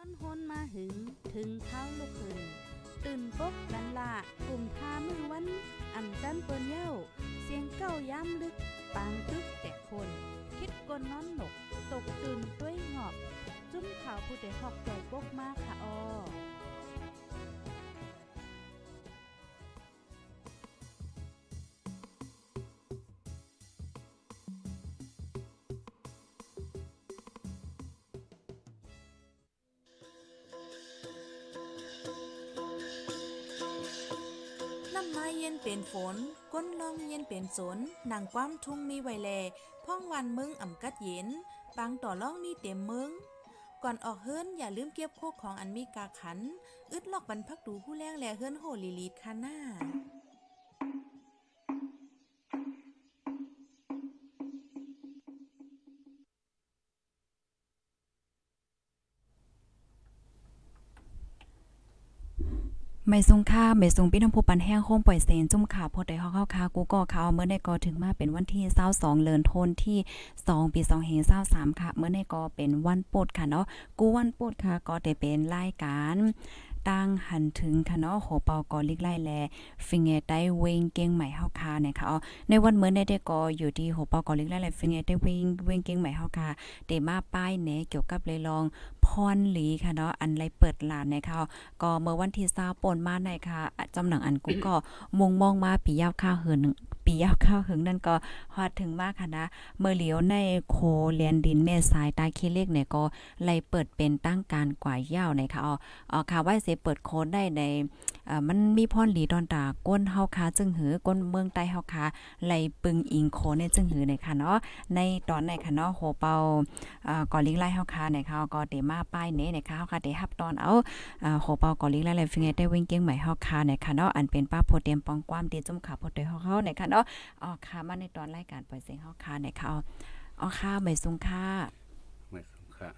อนฮนมาหึงถึงเท้าลูกหึงตื่นปกกันละกลุ่มทามือวันอ่ำจันเปิ้นเย้าเสียงเก้าย้ำลึกปางตึกแต่คนคิดกนนอนหนกตกตื่นด้วยหงอบจุ้มข่าวผู้ใดหอกใจปกมากค่ะอน้ำมาเย็นเป็นฝนก้นลองเย็นเป็นสนหนังความทุ่งมีไวแลพ่องวันมึงอ่ำกัดเย็นปางต่อล่องมีเต็มมึงก่อนออกเฮิรนอย่าลืมเก็บโคกของอันมีกาขันอึดลอกบรรพักดูผู้แรงแลเฮิรนโหลีลีดคาหน้าไม่ทรงค่าไม่ทรงพี่น้องผู้ปันแห้งโฮมปล่อยเซนจุ่มขาพดได้เฮาๆกูก็เขาเมื่อในก็ถึงมาเป็นวันที่22เดือนธันวาคมที่2ปี2523ค่ะเมื่อในก็เป็นวันโปดค่ะเนาะกูวันโปดค่ะก็ได้เป็นรายการตั้งหันถึงค่ะเนาะโหเปาก็ลิกไล่แลฟิงเกได้เวงเก่งใหม่เฮาค่ะเนี่ยค่ะในวันเมื่อได้ก็อยู่ที่โหเปาก็ลิกไล่แลฟิงเกได้เวงเก่งใหม่เฮาค่ะได้มาป้ายแหนเกี่ยวกับเลยลองพรหลีค่ะเนาะอันไรเปิดลานนะคะก็เมื่อวันที่20ป่นมาในค่ะจำหนังอันกูก็มุงมองมาปียาวข้าวเหินปียาวข้าวหึงนั่นก็ฮอดถึงมากค่ะนะเมื่อเหลียวในโคเลียนดินแม่สายตาขี้เล็กเนี่ยก็ไล่เปิดเป็นตั้งการกว่ายาวนะคะค่ะว่าสิเปิดโคได้ในมันมีพรหลีดอนตาก้นเฮาคาจึงหือก้นเมืองใต้เฮาคาไล่ปึงอิงโคในจึงหือเนี่ยค่ะเนาะในตอนไหนค่ะเนาะโหเปาก่อลิงไล่เฮาคาเนี่ยค่ะก็เตมาป้ายเน่เนี่ยค่ะเฮาคาได้รับตอนเอาโหเปาก่อลิงไล่เลยฟิงได้วิ่งเก่งใหม่เฮาคาเนี่ยค่ะเนาะอันเป็นป้าโพเตรียมปองความดีจุ่มขาโพเตเฮาเนี่ยค่ะเนาะค่ะมาในตอนรายการปล่อยเสียงเฮาคาเนี่ยค่ะค่ะไม่สูงค่ะไม่สูงค่ะ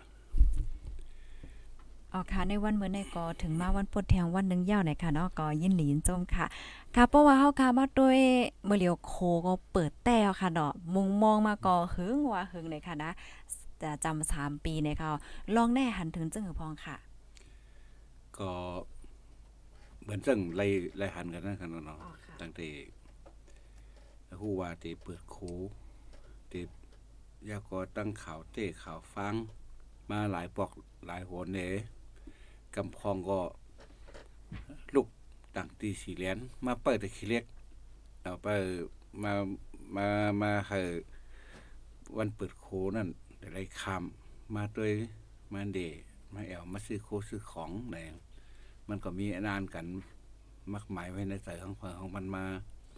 ค่ะในวันมื้อในก็ถึงมาวันพุธแทงวันนึงยาวหน่อยค่ะเนาะก็ยินหลีนจมค่ะค่ะเพราะว่าเฮาค่ะมาด้วยเมื่อเหลียวโคก็เปิดแต้วค่ะเนาะมุงมองมาก็หึงว่าหึงเลยค่ะนะจะจำ3ปีเนี่ยค่ะลองแน่หันถึงจึงหือพองค่ะก็เหมือนจังไล่หันกันนั่นค่ะเนาะตั้งแต่ฮู้ว่าที่เปิดโคที่ยาก็ตั้งข่าวเต้ข่าวฟังมาหลายปอกหลายโหนเด้กำพองก็ลูกต่างตีสีเหรียญมาเปิดแต่ขี้เล็กเอาไปมาให้วันเปิดโคนั่นได้คำมาด้วยมาเดมาแอวมาซื้อโคซื้อของแดงมันก็มีอนานกันมากมายไว้ในใจของมันมา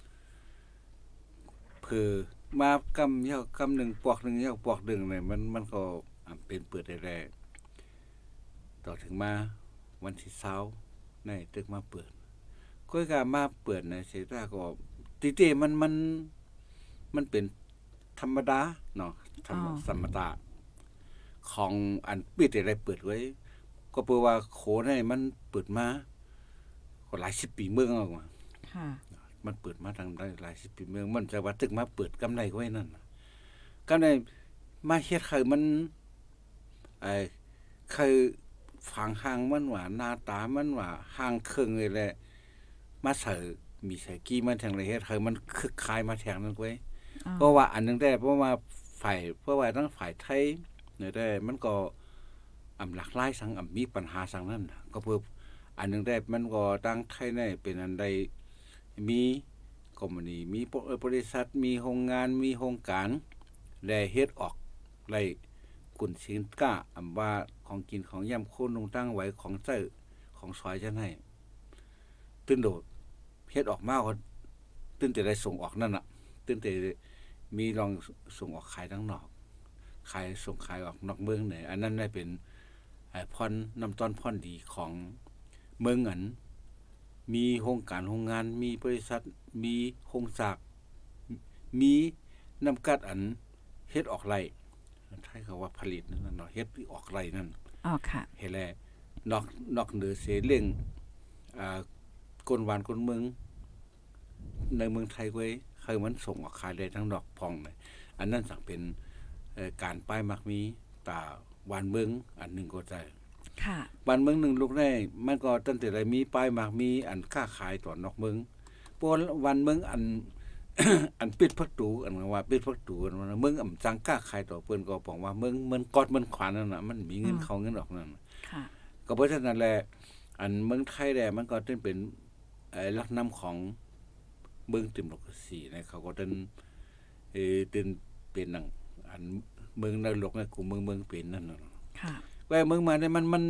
เพื่อมากำเยากำหนึ่งปอกหนึ่งเยาปอกหนึ่งเนี่ยมันก็เป็นเปิดได้ต่อถึงมาวันที่20ในตึกมาเปิดก็การมาเปิดในเสตาก็ติมันเป็นธรรมดาเนาะธรรมดาของอันปิดอะไรเปิดไว้ก็เพราะว่าโขนให้มันเปิดมาก็หลายสิบปีเมืองออกมามันเปิดมาทางได้หลายสิบปีเมืองมันจะว่าตึกมาเปิดกำไรไว้นั่นกำไรมาเฮ็ดคือมันคือฝังห่างมันว่าหน้าตามันว่าห่างเครื่องเลยแหละมาใส่มีใส่กี้มันทางไรเฮ็ดคือมันคึกคายมาแทงนั่นไว้เพราะว่าอันนึงได้เพราะว่าทั้งฝ่ายไทยเนี่ยได้มันก็หลากหลายสังมีปัญหาสังนั้นก็เพิ่มอันนึงได้มันก็ตั้งไทยในเป็นอันใดมีคอมพานีมีบริษัทมีโรงงานมีโครงการแลเฮ็ดออกไล่กุนสินก้าว่าของกินของย่ำโคนลงตั้งไว้ของเจ้าของซอยจังให้ตื่นโดดเฮ็ดออกมาก็ตื่นแต่ได้ส่งออกนั่นน่ะตื่นแต่มีลองส่งออกขายทั้งนอกขายส่งขายออกนอกเมืองเนี่ยอันนั้นได้เป็นพรนำต้นพรดีของเมืองอันมีโครงการโรงงานมีบริษัทมีโครงสร้างมีนำกัดอันเฮ็ดออกไรไทยเขาว่าผลิตนั่นเนาะเฮ็ดออกไรนั่นค่ะเฮ็ดแลนอกเหนือเสียเรื่องก้นหวานก้นเมืองในเมืองไทยไว้เคยมันส่งออกขายได้ทั้งดอกพองเลยอันนั้นสั่งเป็นการป้ายมักมีตาหวานเมืองอันนึงก็ได้ค่ะบ้านเมืองนึงลูกได้มันก็ตั้งแต่ได้มีป้ายมากมีอันค้าขายต่อนอกเมืองเพราะวันเมืองอัน อันปิดประตูอันว่าปิดประตูอันว่าเมืองจังค้าขายต่อเปิ้นก็บอกว่าเมืองกอดเมืองขวานนั่นน่ะมันมีเงินเข้าเงินออกนั่นค่ะก็เพราะฉะนั้นแหละอันเมืองไทยแหละมันก็เป็นลักนำของเมืองดิโมคราซีนะเขาก็เป็นหนังอันเมืองในโลกในกลุ่มเมืองเป็นนั่นน่ะค่ะว่าเมืองมาเนี่ยมัน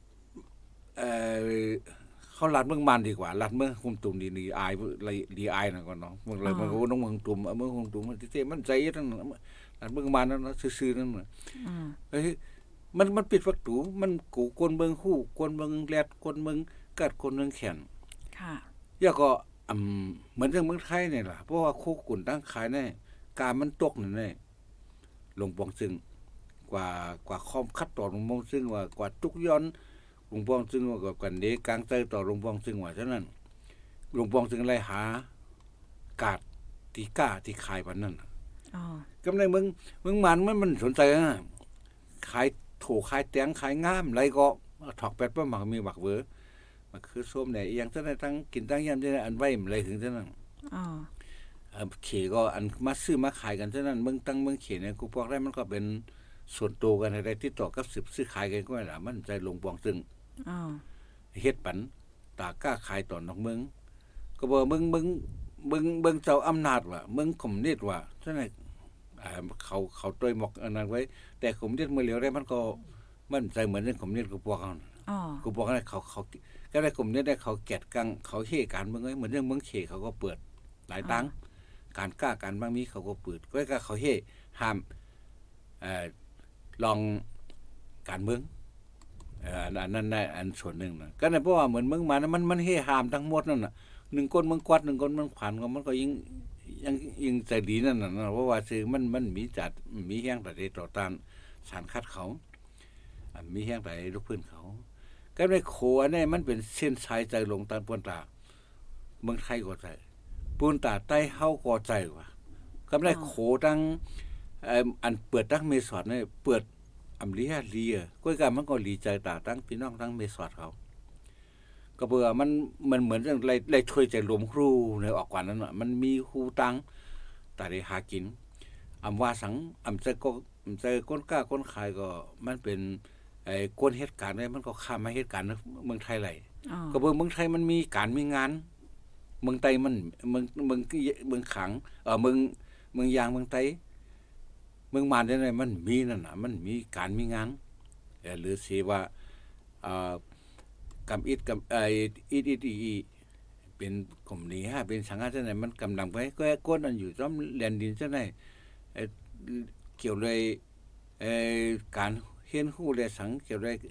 เขาลัดเมืองมันดีกว่าลัดเมืองคุมตุ่มดีอายดีอายน่ะก่อนเนาะเมืองเลยมันก็น้องเมืองตุ่มเมืองคุมตุ่มมันสิมันใจนั่นลัดเมืองมันนั่นซื่อๆนั่นน่ะมันปิดประตูมันกูกวนเมืองคู่กวนเมืองแลดกวนเมืองกัดกวนเมืองแขนค่ะแล้วก็เหมือนเรื่องเมืองไทยนี่ล่ะเพราะว่าคู่กุ่นตั้งขายแน่การมันตกนั่นแน่ลงปองซึ่งกว่าคอมคัดต่อลงปองซึ่งว่ากว่าทุกย้อนลงปองซึ่งว่ากันเดกลางใจต่อลงปองซึ่งว่าฉะนั้นลงปองซึ่งไล่หากาดที่กล้าที่ขายปานนั้นอ๋อกำในเมืองมันสนใจนะขายโถขายแตงขายงามไรก็ถอกแปดบ่มักมีบักเวอมันคือส้มเนี่ยอย่างนั้นทั้งกินทั้งยามจังอันไว้อะไรถึงจังนั้นอ๋อเขก็อันมาซื้อมาขายกันฉะนั้นเมืองตั้งเมืองเขเนี่ยกูบอกได้มันก็เป็นส่วนตัวกันอะไรที่ต่อกับซื้อขายกันก็ล่ะมันใจลงปองซึ่งเฮ็ดปันตากล้าขายต่อนอกเมืองก็บ่เมืองเจ้าอำนาจว่ะเมืองคอมมิวนิสต์ว่ะฉะนั้นเขาต้วยหมอกอันนั้นไว้แต่คอมมิวนิสต์เมื่อเหลียวได้มันก็มันใจเหมือนเรื่องคอมมิวนิสต์กูบอกเขากูบอกให้เขาก็ได้คอมมิวนิสต์ได้เขาแกะกังเขาเฮการเมืองไว้เหมือนเรื่องเมืองเขเขาก็เปิดหลายตังการกล้าการบางมีเขาก็เปิดก็เขาเฮห้ามลองการเมืองอันนั้นได้อันส่วนหนึ่งนะก็ในเพราะว่าเหมือนเมืองมานะมันเฮห้ามทั้งหมดนั่นน่ะหนึ่งคนเมืองกวาดหนึ่งคนเมืองขวัญก็มันก็ยิ่งใจดีนั่นน่ะเพราะว่าคือมันมีจัดมีแห้งแต่ต่อต้านสารคัดเขามีแห้งแต่ลูกพื้นเขาก็ในโขอันนี้มันเป็นเส้นสายใจลงตามปนตาเมืองไทยก็ใจปูนตาใต้เฮาก็ใจว่ะก็ได้โขตั้งอันเปิดตั้งเมสอดเนี่ยเปิดอำเลียก้อยกันมันก็หลีใจตาตั้งพี่น้องตั้งเมสอดเขาก็เบื่อมันเหมือนเรื่องไรช่วยใจรวมครูในออกกว่านั้นน่ะมันมีครูตั้งแต่ได้หากินว่าสังใจก้นกล้าก้นขายก็มันเป็นก้นเหตุการณ์เนี่ยมันก็ข้ามมาเหตุการณ์เมืองไทยไหลก็เบื่อเมืองไทยมันมีการมีงานเมืองไต้มันเมืองขังเมืองยางเมืองไต้เมืองมานได้มันมีนั่นน่ะมันมีการมีงานหรือสิว่ากำอิดกำอีเป็นกลุ่มนี้ฮะเป็นสังฆาจังไหนมันกำลังไปก็ก้นอันอยู่ต้อมแลนดินจังไหนเกี่ยวเลยการเฮียนคู่เลยสังเกี่ยวเลย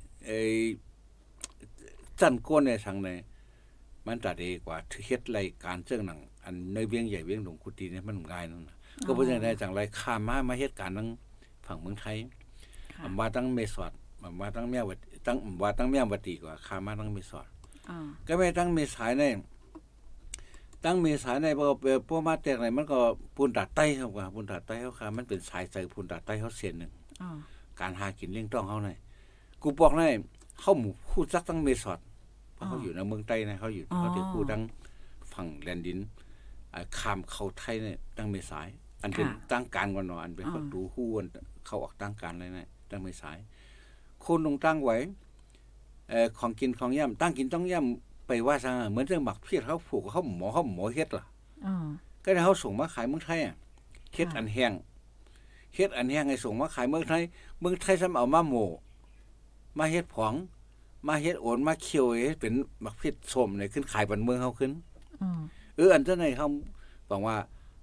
จันก้นในสังไหนมันตัดดีกว่าเฮ็ดรายการเจ้าหนังอันในเวียงใหญ่เวียงหลวงกุฏิเนี่ยมันง่ายนั่นก็เพราะฉะนั้นจังไรข้ามมาเหตุการณ์ทั้งฝั่งเมืองไทยมาตั้งเมสอดมาตั้งแม่วัดตั้งแม่วัดดีกว่าข้ามมาตั้งเมสอดก็ไม่ตั้งเมสายในตั้งเมสายในพอมาแตกไหนมันก็ปูนตาใต้เขาว่าปูนตาใต้เขาค่ะมันเป็นสายใจปูนตาใต้เขาเสียนหนึ่งการหากินเลี้ยงต้องเขาเนี่ยกูบอกในเขาหมู่คู่จักตั้งเมสอดเพราะเขาอยู่ในเมืองใต้นะเขาอยู่เขาที่คู่ตั้งฝั่งแลนดินข้ามเข้าไทยเนี่ยตั้งเมสายอันเป็นตั้งการก่อนเนาะอันเป็นประตูคู่เขาออกตั้งการเลยนะตั้งเมสายคนลงตั้งไว้ของกินของย่ำตั้งกินต้องย่ำไปว่าซะเหมือนเรื่องหมักเพี้ยเขาผูกเขาหมอเฮ็ดล่ะก็ได้เขาส่งมาขายเมืองไทยเฮ็ดอันแห้งไอ้ส่งมาขายเมืองไทยซ้ำเอามาโมมาเฮ็ดผองมาเฮ็ดโอนมาเคี่ยวเป็นหมักเพี้ยส้มเนี่ยขึ้นขายบันเมืองเขาขึ้นอันเจ้าไหนเขาบอกว่า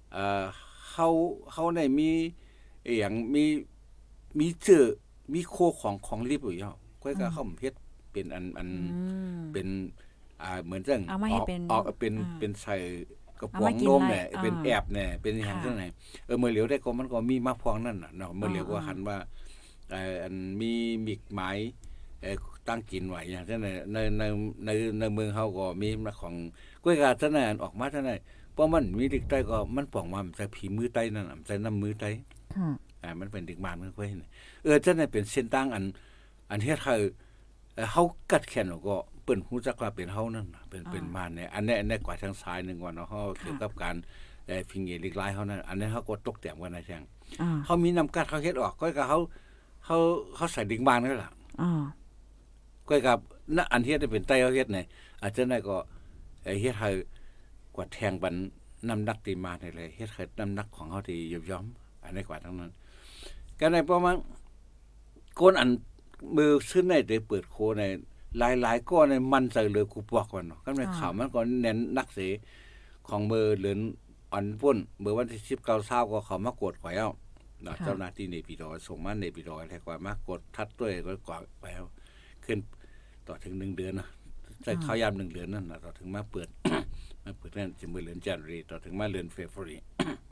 เขาได้มีอย่างมีเจอมีโคของรีบอยู่ย่อก้อยก็เขาเฮ็ดเป็นอันเป็นเหมือนจังออกเป็นใส่กระป๋องนมเนี่ยเป็นแอบเนี่ยเป็นอย่างจังไหนเมื่อเหลียวได้ก็มันก็มีมะพร้าวนั่นน่ะเนาะเมื่อเหลียวก็หันว่าอันมีมิกหมายตั้งกินไว้อย่างจังไหนในเมืองเฮาก็มีของก้อยก็จังไหนออกมาจังไหนเพราะมันมีเด็กใต้ก็มันป่องมาใส่ผีมือใต้นั่นใส่น้ำมือใต้มันเป็นเด็กบ้านมันค่อยจังไหนเป็นเส้นตั้งอันเฮ็ดให้เฮากัดแขนก็เปิ้นฮู้จักว่าเป็นเฮานั่นเป็นมารเนี่ยอันนี้กว่าทางซ้ายนึงว่าเนาะเฮาเกี่ยวกับการฟิงเกลิกไลเฮานั่นอันนี้เฮาก็ตกแต่งกันนะแจ้งเฮามีนำกัดเขาเฮ็ดออกก็เฮาใส่ดิ่งบานนั่นล่ะก็กับณอันเฮ็ดได้เป็นไตเฮาเฮ็ดนี่อาจจะได้ก็เฮ็ดให้กว่าแทงบันน้ำหนักตีมาได้เลยเฮ็ดให้น้ำหนักของเฮาที่ย่อมอันนี้กว่าทั้งนั้นก็ในประมาณคนอันมือซื้อในได้เปิดโคในหลายๆก็ในมันใส่เลยกูปอกก่อนเนาะก็ในข่าวมันก็เน้นนักเสของมือเหลือนอ่อนป่นเมื่อวันที่19เช้าก็เขามากดไว้เอาเจ้าหน้าที่ในปีดอยส่งมาในปีดอยแล้วก็มากดทัดด้วยก็กดไว้เอาขึ้นต่อถึง1เดือนนะใช้ข้าวยาม1เดือนนั่นน่ะต่อถึงมาเปิด มาเปิดนั่นจะมือเดือนจันทร์ต่อถึงมาเดือนเฟบรุรี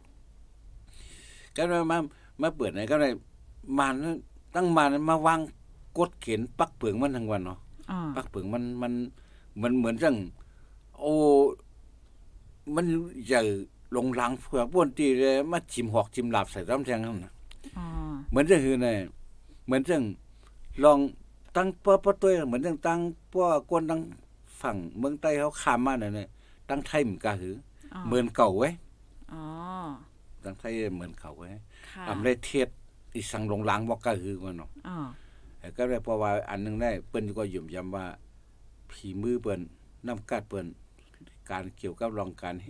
ก็มาเปิดไหนก็ได้มาตั้งมาวางกดเข็นปักเปลืองมันทั้งวันเนาะปักเปลืองมันเหมือนจังโอ้มันใหญ่ลงหลังเพื่อป้วนตีเลยมาจิ้มหอกจิ้มหลับใส่ต้มแทงนั่นนะเหมือนจะคือไงเหมือนจังลองตั้งป้อตัวเหมือนจังตั้งป้อกวนตั้งฝั่งเมืองใต้เขาข้ามมาเนี่ยตั้งไทยเหมือนกันหือเหมือนเก่าไว้ตั้งไทยเหมือนเก่าไว้อำได้เทียดอีสังลงหลังบอกก็คือว่าเนาะก็ได้เพราะว่าอันนึงได้เปิ้นก็ยุ่มย้ำว่าผีมือเปิ้นน้ำกัดเปิ้นการเกี่ยวกับรองการ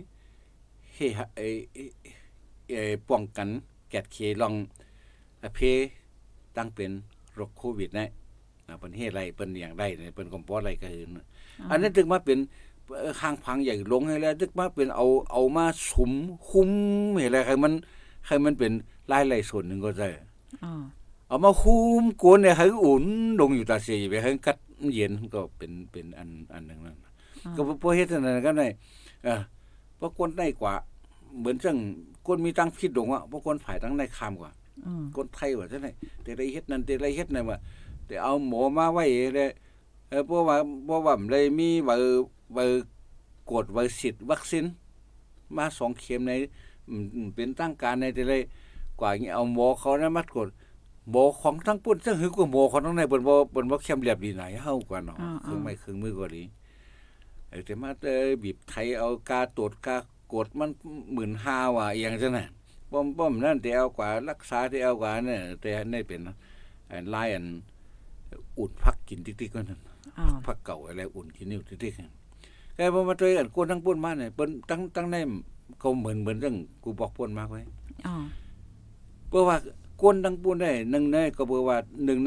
ป้องกันแกดเคลองเพตั้งเป็นโรคโควิดนะเปิ้นเฮ็ดอะไรเปิ้นอย่างได้เปิ้นก็บ่อะไรก็คืออันนั้นถึงมาเป็นข้างพังใหญ่ลงให้แล้วถึงมาเป็นเอามาสุมคุ้มให้อะไรให้มันเป็นรายส่วนนึงก็ได้เอามาคุ้มกวนเนี่ยให้อุ่นลงอยู่ตาเสียไปให้กัดเย็นก็เป็นอันนึงนั่นก็บ่เฮ็ดนั่นก็ได้เพราะคนได้กว่าเหมือนจังคนมีตั้งผิดลงอ่ะเพราะคนฝ่ายตั้งได้คามกว่าคนไทยว่าจังได๋แต่ได้เฮ็ดนั่นแต่ได้เฮ็ดนั่นว่าแต่เอาหมอมาไว้เลยเพราะว่าเลยมีเบอร์กดเบอร์ฉีดวัคซีนมา2เข็มในเป็นตั้งการในแต่เลยกว่าเอาหมอเขานั้นมากดหมอของทั้งปุ่นซึ่งคือกว่าหมอของทั้งในเปิ้นบ่เข้มเรียบดีไหนเฮากว่าเนาะเครื่องไม้เครื่องมือก็ดีแต่มาบีบไทยเอากาตรวจกากดมัน 15,000 ว่าอย่างจังนั้นป้อมนั่นแต่เอากว่ารักษาที่เอากว่าเนี่ยแต่ในเป็นลายอันอุ่นพักกินติ๊กๆก็นั่นพักเก่าอะไรอุ่นกินนิ้วติ๊กๆแกบ่มาตัวอันคนทั้งป่นมาเนี่ยเปิ้นตั้งในเขาเหมือนเรื่องกูบอกป่นมากไว้เพราะว่าคนทั้งป่นได้1ในก็เพราะว่า1ใน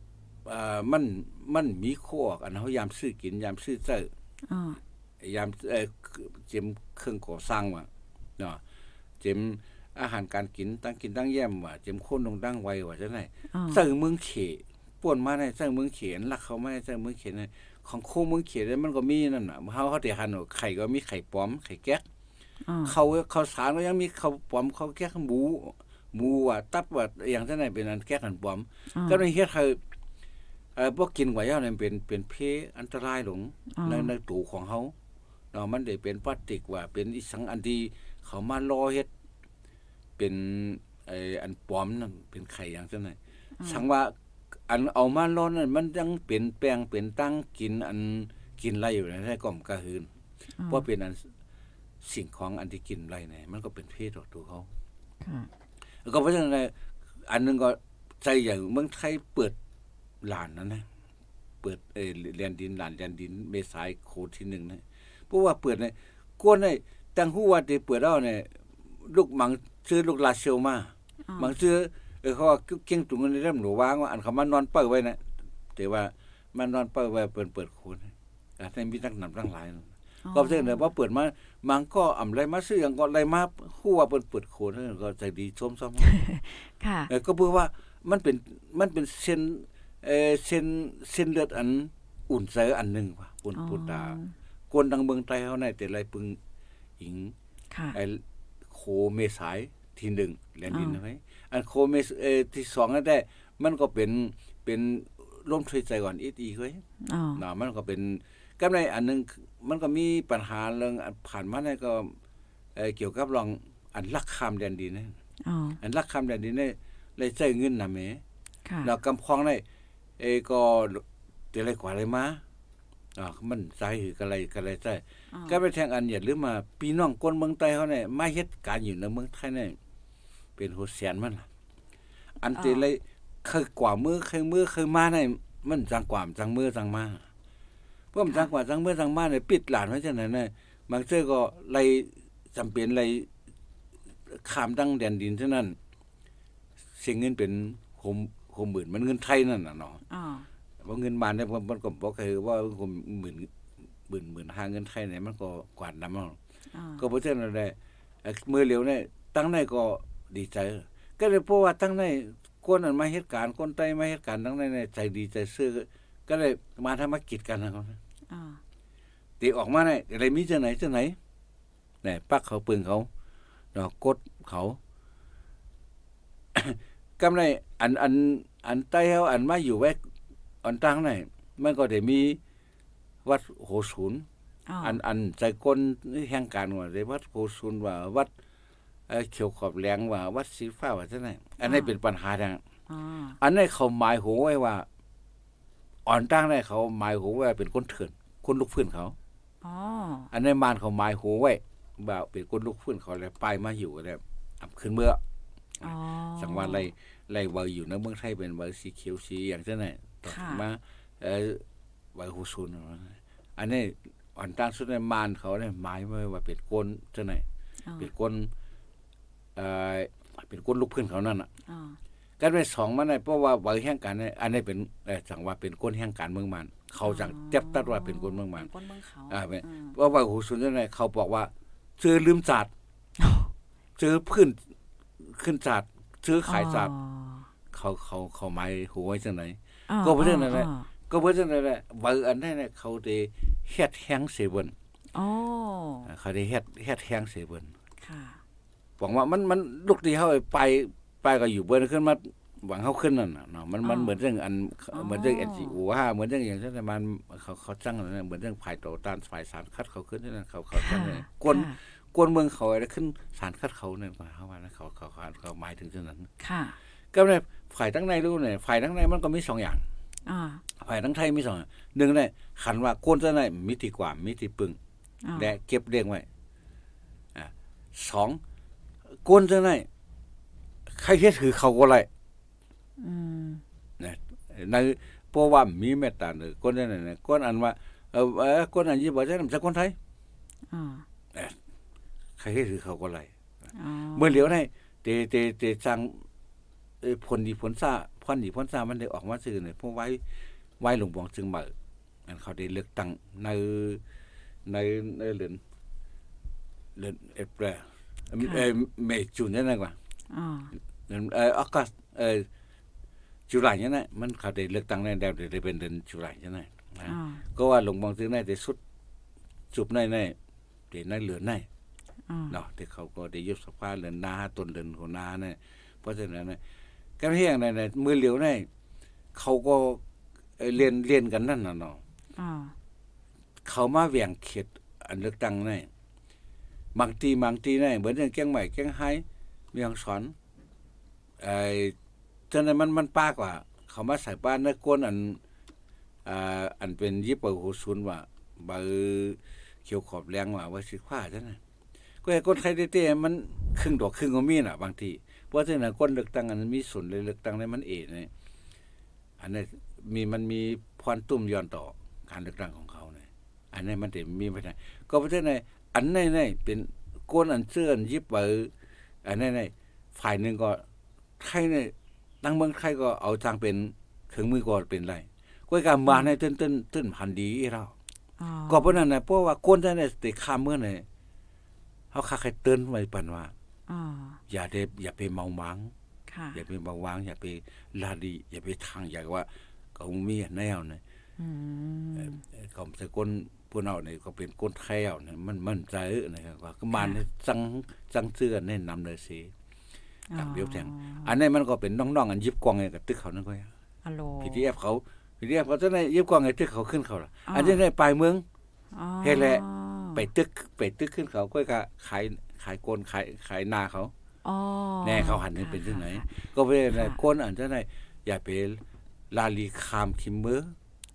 มันมีข้ออันเฮายามซื้อกินยามซื้อเจ้ายามเจ็มเครื่องก่อสร้างว่าเนาะเจ็มอาหารการกินตั้งแย้มว่าเจ็มคนลงตั้งไว้ว่าจังได๋ซื้อเมืองเขป่นมาได้ซื้อเมืองเขนลักเขาไม่ซื้อเมืองเขนของโคเมืองเขมันก็มีนั่นน่ะเฮาได้หันไข่ก็มีไข่ปลอมไข่แก๊กเขาสารก็ยังมีข้าวปลอมข้าวแก๊กหมูว่าตับว่าอย่างจังได๋เป็นอันแก๊กอันปลอมก็ได้เฮ็ดให้บ่กินกว่าย่าเนี่ยเป็นเพอันตรายหลงในตู้ของเฮาเนาะมันได้เป็นพลาสติกว่าเป็นอีสังอันที่เขามารอเฮ็ดเป็นอันปลอมนั่นเป็นไข่อย่างจังได๋สังว่าอันเอามารอนั่นมันยังเป็นแป้งเป็นตั้งกินไรอยู่ในก้อมกระหืนเพราะเป็นอันสิ่งของอันที่กินไรเนี่ยมันก็เป็นเพศตัวเขาแล้วก็เพราะฉะนั้นอันนึงก็ใจอย่างเมืองไทยเปิดหลานนั่นนะเปิดเรียนดินหลานเรียนดินเมษายโคที่1นะเพราะว่าเปิดเนี่ยกวนได้ตั้งฮู้ว่าที่เปิดเอาเนี่ยลูกมังซื้อลูกลาเซลมามังซื้อเขาว่าเก่งตุงในเรื่องหนูวางว่าอันเขามานอนเปิดไว้นะแต่ว่ามันนอนเปิดไว้เปิดโคนแต่มีตั้งนำตั้งหลายก็เช่นเดียวว่าเปิดมามังก็อ่ำไรมาซื้ออย่างก็ไรมาฮู้ว่าเปิดโคนก็ใจดีชมค่ะก็เพื่อว่ามันเป็นเส้นเลือดอันอุ่นใจอันนึงว่าปุ่นตาคนดังเมืองไทยเฮาได้แต่ไรปึงหิงไอ้โคเมษายที่1แลนดินไว้อันโคเมที่2นั่นได้มันก็เป็นร่มช่วยใจก่อนอีกเว้ยน่ะมันก็เป็นกับในอันนึงมันก็มีปัญหาเรื่องผ่านมาได้ก็เกี่ยวกับรองอันลักคามแดนดินนะอันลักคามแดนดินได้เลยใช้เงินน่ะแหมแล้วกำพองได้ก็แต่ไรกว่าอะไรมามันใจหือกะไรใจก็ไปแทงอันอย่าลืมมาพี่น้องคนเมืองใต้เขาเนี่ยมาเฮ็ดการอยู่ในเมืองไทยเนี่ยเป็นโหแสนมันอันเตเลยเคยกว่ามือเคยมาเนี่ยมันจังกว่าจังมือจังมาเพราะมันจังกว่าจังมือจังมาเนี่ยปิดหลานไว้จังไหนเนี่ยบางเจ้าก็ไรจำเป็นไรข้ามตั้งแดนดินเท่านั้นเสียเงินเป็นโฮมหมื่นมันเงินไทยนั่นน่ะเนาะว่าเงินบาทเนี่ยมันก็บอกคือว่าหมื่นหาเงินไทยเนี่ยมันก็กวาดน้ำก็เพราะฉะนั้นได้เมื่อเร็วเนี่ยตั้งในก็ดีใจก็เลยเพราะว่าตั้งในคนอันมาเหตุการณ์คนใต้มาเหตุการณ์ตั้งในใจดีใจซื่อก็เลยมาทำมากิจกันนะครับตีออกมาเนี่ยอะไรมีจะไหนเนี่ยปักเขาปืนเขาเนาะกดเขากำไรอันใต้เขาอันมาอยู่ไว้อันตั้งไหนมันก็ได้มีวัดโหศูนย์อันใจก้นแห่งการว่าได้วัดโหศูนย์ว่าวัดเขียวขอบแหลงว่าวัดสีฟ้าว่าจังได๋อันนี้เป็นปัญหาทางอันนี้เขาหมายหัวไว้ว่าอ่อนตั้งได้เขาหมายหัวไว้เป็นคนเถื่อนคนลูกพื้นเขาอันนี้มานเขาหมายหัวไว้ว่าเป็นคนลูกพื้นเขาแล้วไปมาอยู่แล้วขึ้นเมื่อจังหวัดไรว่าอยู่ในเมืองไทยเป็นว่าสีเขียวสีอย่างจังได๋ต่อมาวัยโหศูนย์อันนี้อ่อนตั้งสุดในมานเขาเนี่ยหมายไว้ว่าเป็นคนจังได๋เป็นคนเป็นคนลูกพื้นเขานั่นน่ะกันไปสองมันได้เพราะว่าวัยแห่งการเนี่ยอันนี้เป็นจังว่าเป็นคนแห่งการเมืองมันเขาจังเจ็บตัดว่าเป็นคนเมืองมันเพราะว่าโหศูนย์จังได๋เขาบอกว่าซื้อลืมศาสตร์ซื้อพื้นขึ้นศาสตร์ซื้อขายศาสตร์เขาหมายหัวไว้จังไหนก็เพราะฉะนั้นแหละว่าอันนั้นเนี่ยเขาได้เฮ็ดแฮงเสเบิ่นเขาได้เฮ็ดแฮงเสเบิ่นค่ะหวังว่ามันลูกที่เฮาไปก็อยู่เบิ่นขึ้นมาหวังเฮาขึ้นนั่นน่ะเนาะมันเหมือนเรื่องอันเหมือนเรื่อง NGO เหมือนเรื่องอย่างเช่นมันเขาจังนั่นเหมือนเรื่องฝ่ายต่อต้านฝ่ายสารคัดเขาขึ้นนั่นเขาจังเนี่ยกวนเมืองเขาอะไรขึ้นสารคัดเขาเนี่ยเฮาว่านะเขาหมายถึงเช่นนั้นค่ะก็เนี่ยฝ่ายทั้งในรู้เนี่ยฝ่ายทั้งในมันก็มี2อย่างฝ่ายทั้งไทยมี2หนึ่งเนี่ยขันว่าโกนจะไหนมิติกว่ามิติปึงและเก็บเลี้ยงไว้2โกนจะไหนใครเฮ็ดคือเขาก็ไล่เนี่ยในเพราะว่ามีเมตตาเนี่ยคนนั้นน่ะคนอันว่าคนอันยี่บ่ใช่นำจากคนไทยใครเฮ็ดคือเขาก็ไล่เมื่อเหลียวได้เตจังผลดีผลซ่ามันได้ออกมาซื่อเนี่ยพวกไว้หลวงบองจึงมาอันเขาได้เลือกตั้งในเดือนเอพริลเมษจูนนั่นกว่าเดือนออกัสจุลายนั่นน่ะมันเขาได้เลือกตั้งในได้เป็นเดือนจุลายนั่นน่ะก็ว่าหลวงบองจึงได้ได้สุดจุบในได้เหลือในเนาะที่เขาก็ได้ยุบสภาเหลือนาต้นเดือนของนาเนี่ยเพราะฉะนั้นน่ะกันเฮียงในมือเหลียวในเขาก็เรียนกันนั่นน่ะเนาะเขามาแหว่งเขตอันเลือกตั้งในบางทีในเหมือนอย่างแก้งใหม่แก้งไฮมีอย่างสอนฉะนั้นมันป้ากว่าเขามาใส่บ้านในก้นอันเป็นยิบโหศูนย์ว่าเบอร์เขียวขอบแรงว่าสิคว้าจังได๋ก็ให้คนไทยเต้ๆมันครึ่งดอกครึ่งก็มีน่ะบางทีเพราะฉะนั้นคนเลือกตั้งอันมีส่วนเลยเลือกตั้งในมันเนี่ยอันนี้มันมีพรตุ้มย้อนต่อการเลือกตั้งของเขาเนี่ยอันนี้มันได้มีไปไหนก็เพราะฉะนั้นอันในเป็นก้นอันเสื้อยิบเบอร์อันในฝ่ายนึงก็ไทยเนี่ยตั้งเมืองไทยก็เอาทางเป็นเครื่องมือก็เป็นไรก็การมาในต้นพันดีเราก็เพราะนั้นน่ะเพราะว่าคนได้ติข้ามเมื่อเนี่ยเฮาคักให้เตือนไว้ปานว่าอย่าไปเมาหมางอย่าไปเมาหวางอย่าไปลาดีอย่าไปทางอยากว่าก็มีแนวเนี่ยก็สกุลผู้เฮานี่ก็เป็นคนไทยเอาเนี่ยมันใจนะครับว่าก็มันจังเชื่อแนะนำเลยสิเดี๋ยวแทงอันนี้มันก็เป็นน้องๆอันยิบกวางกับตึกเขานั่นก็ฮัลโหล PDF เขาจะได้ยิบกวางไอ้ตึกเขาขึ้นเขาล่ะอันนี้ได้ปลายเมืองเฮ็ดแหละไปตึกขึ้นเขาก็ขายโกนขายนาเขาแน่เขาหันนี่เป็นจังไหนก็ไปได้คนอันจะได้อย่าไปลาลีคามคิมเมอร์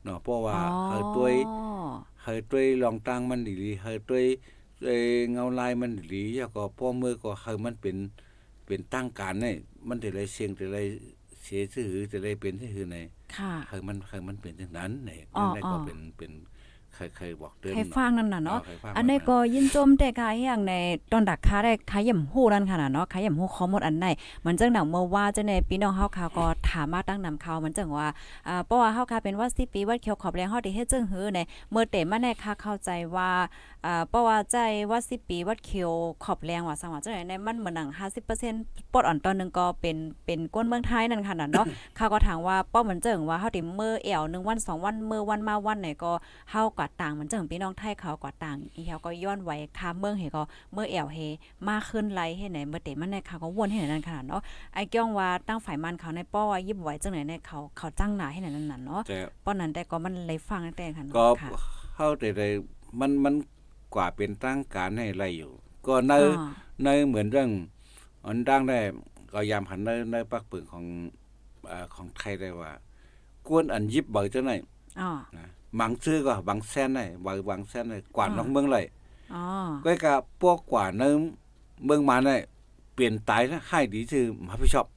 เนาะเพราะว่าเฮาด้วยลองตั้งมันดีๆเฮาด้วยเงาลายมันดีแล้วก็พ่อมือก็เฮามันเป็นตั้งการนี่มันได้เลยเสียงได้เลยเสียชื่อได้เลยเป็นชื่อในค่ะเฮามันเป็นจังนั้นนี่นั่นก็เป็นเคยบอกเตือนให้ฟังนั่นน่ะเนาะอันนี้ก็ยินจมแต่กายอย่างในตอนดักค้าได้ขายย่ำฮู้นั่นค่ะเนาะขายย่ำฮู้ข้อมูลอันไหนมันจังหนังเมื่อว่าจังในพี่น้องเฮาค่ะก็ถามมาตั้งนำข่าวมันจังว่าเพราะว่าเฮาค่ะเป็นว่า10ปีวัดเขียวขอบแรงเฮาได้เฮ็ดจังหือในเมื่อเตมาในค่ะเข้าใจว่าเพราะว่าใจว่า10ปีวัดเขียวขอบแรงว่าสังว่าจังได๋ในมันเหมือนหนัง 50% ปดอ่อนตอนนึงก็เป็นก้นเมืองไทยนั่นค่ะเนาะค่ะก็ถามว่าป้อมันจังว่าเฮาได้มื้อแอว1วัน2วันมื้อวันมาวันไหนก็เฮากว่าต่างมันจังพี่น้องไทยเขากว่าต่างอีเฮาก็ย้อนไว้ค่าเมืองเฮก็เมื่อแอวเฮมาขึ้นไลเฮ็ดไหนเมื่อเตมันในเขาก็วนเฮ็ดนั่นค่ะเนาะไอ้ก้องว่าตั้งฝ่ายมันเขาในป้อว่ายิบไว้จังไหนในเขาจังหน้าให้นั่นน่ะเนาะป้อนั้นแต่ก็มันเลยฟังแต่ค่ะก็เฮาได้มันกว่าเป็นตั้งการให้ไรอยู่ก็ในเหมือนเรื่องอันดังได้ก็ยามหันในปักปึงของไทยได้ว่ากวนอันยิบเบอจังไหนนะบางซื้อก็บางแสนได้บางแสนได้กว่าน้องเมืองเลยก็กะพวกกว่าในเมืองมาได้เปลี่ยนตายนะให้ดีชื่อมาพี่ชอบ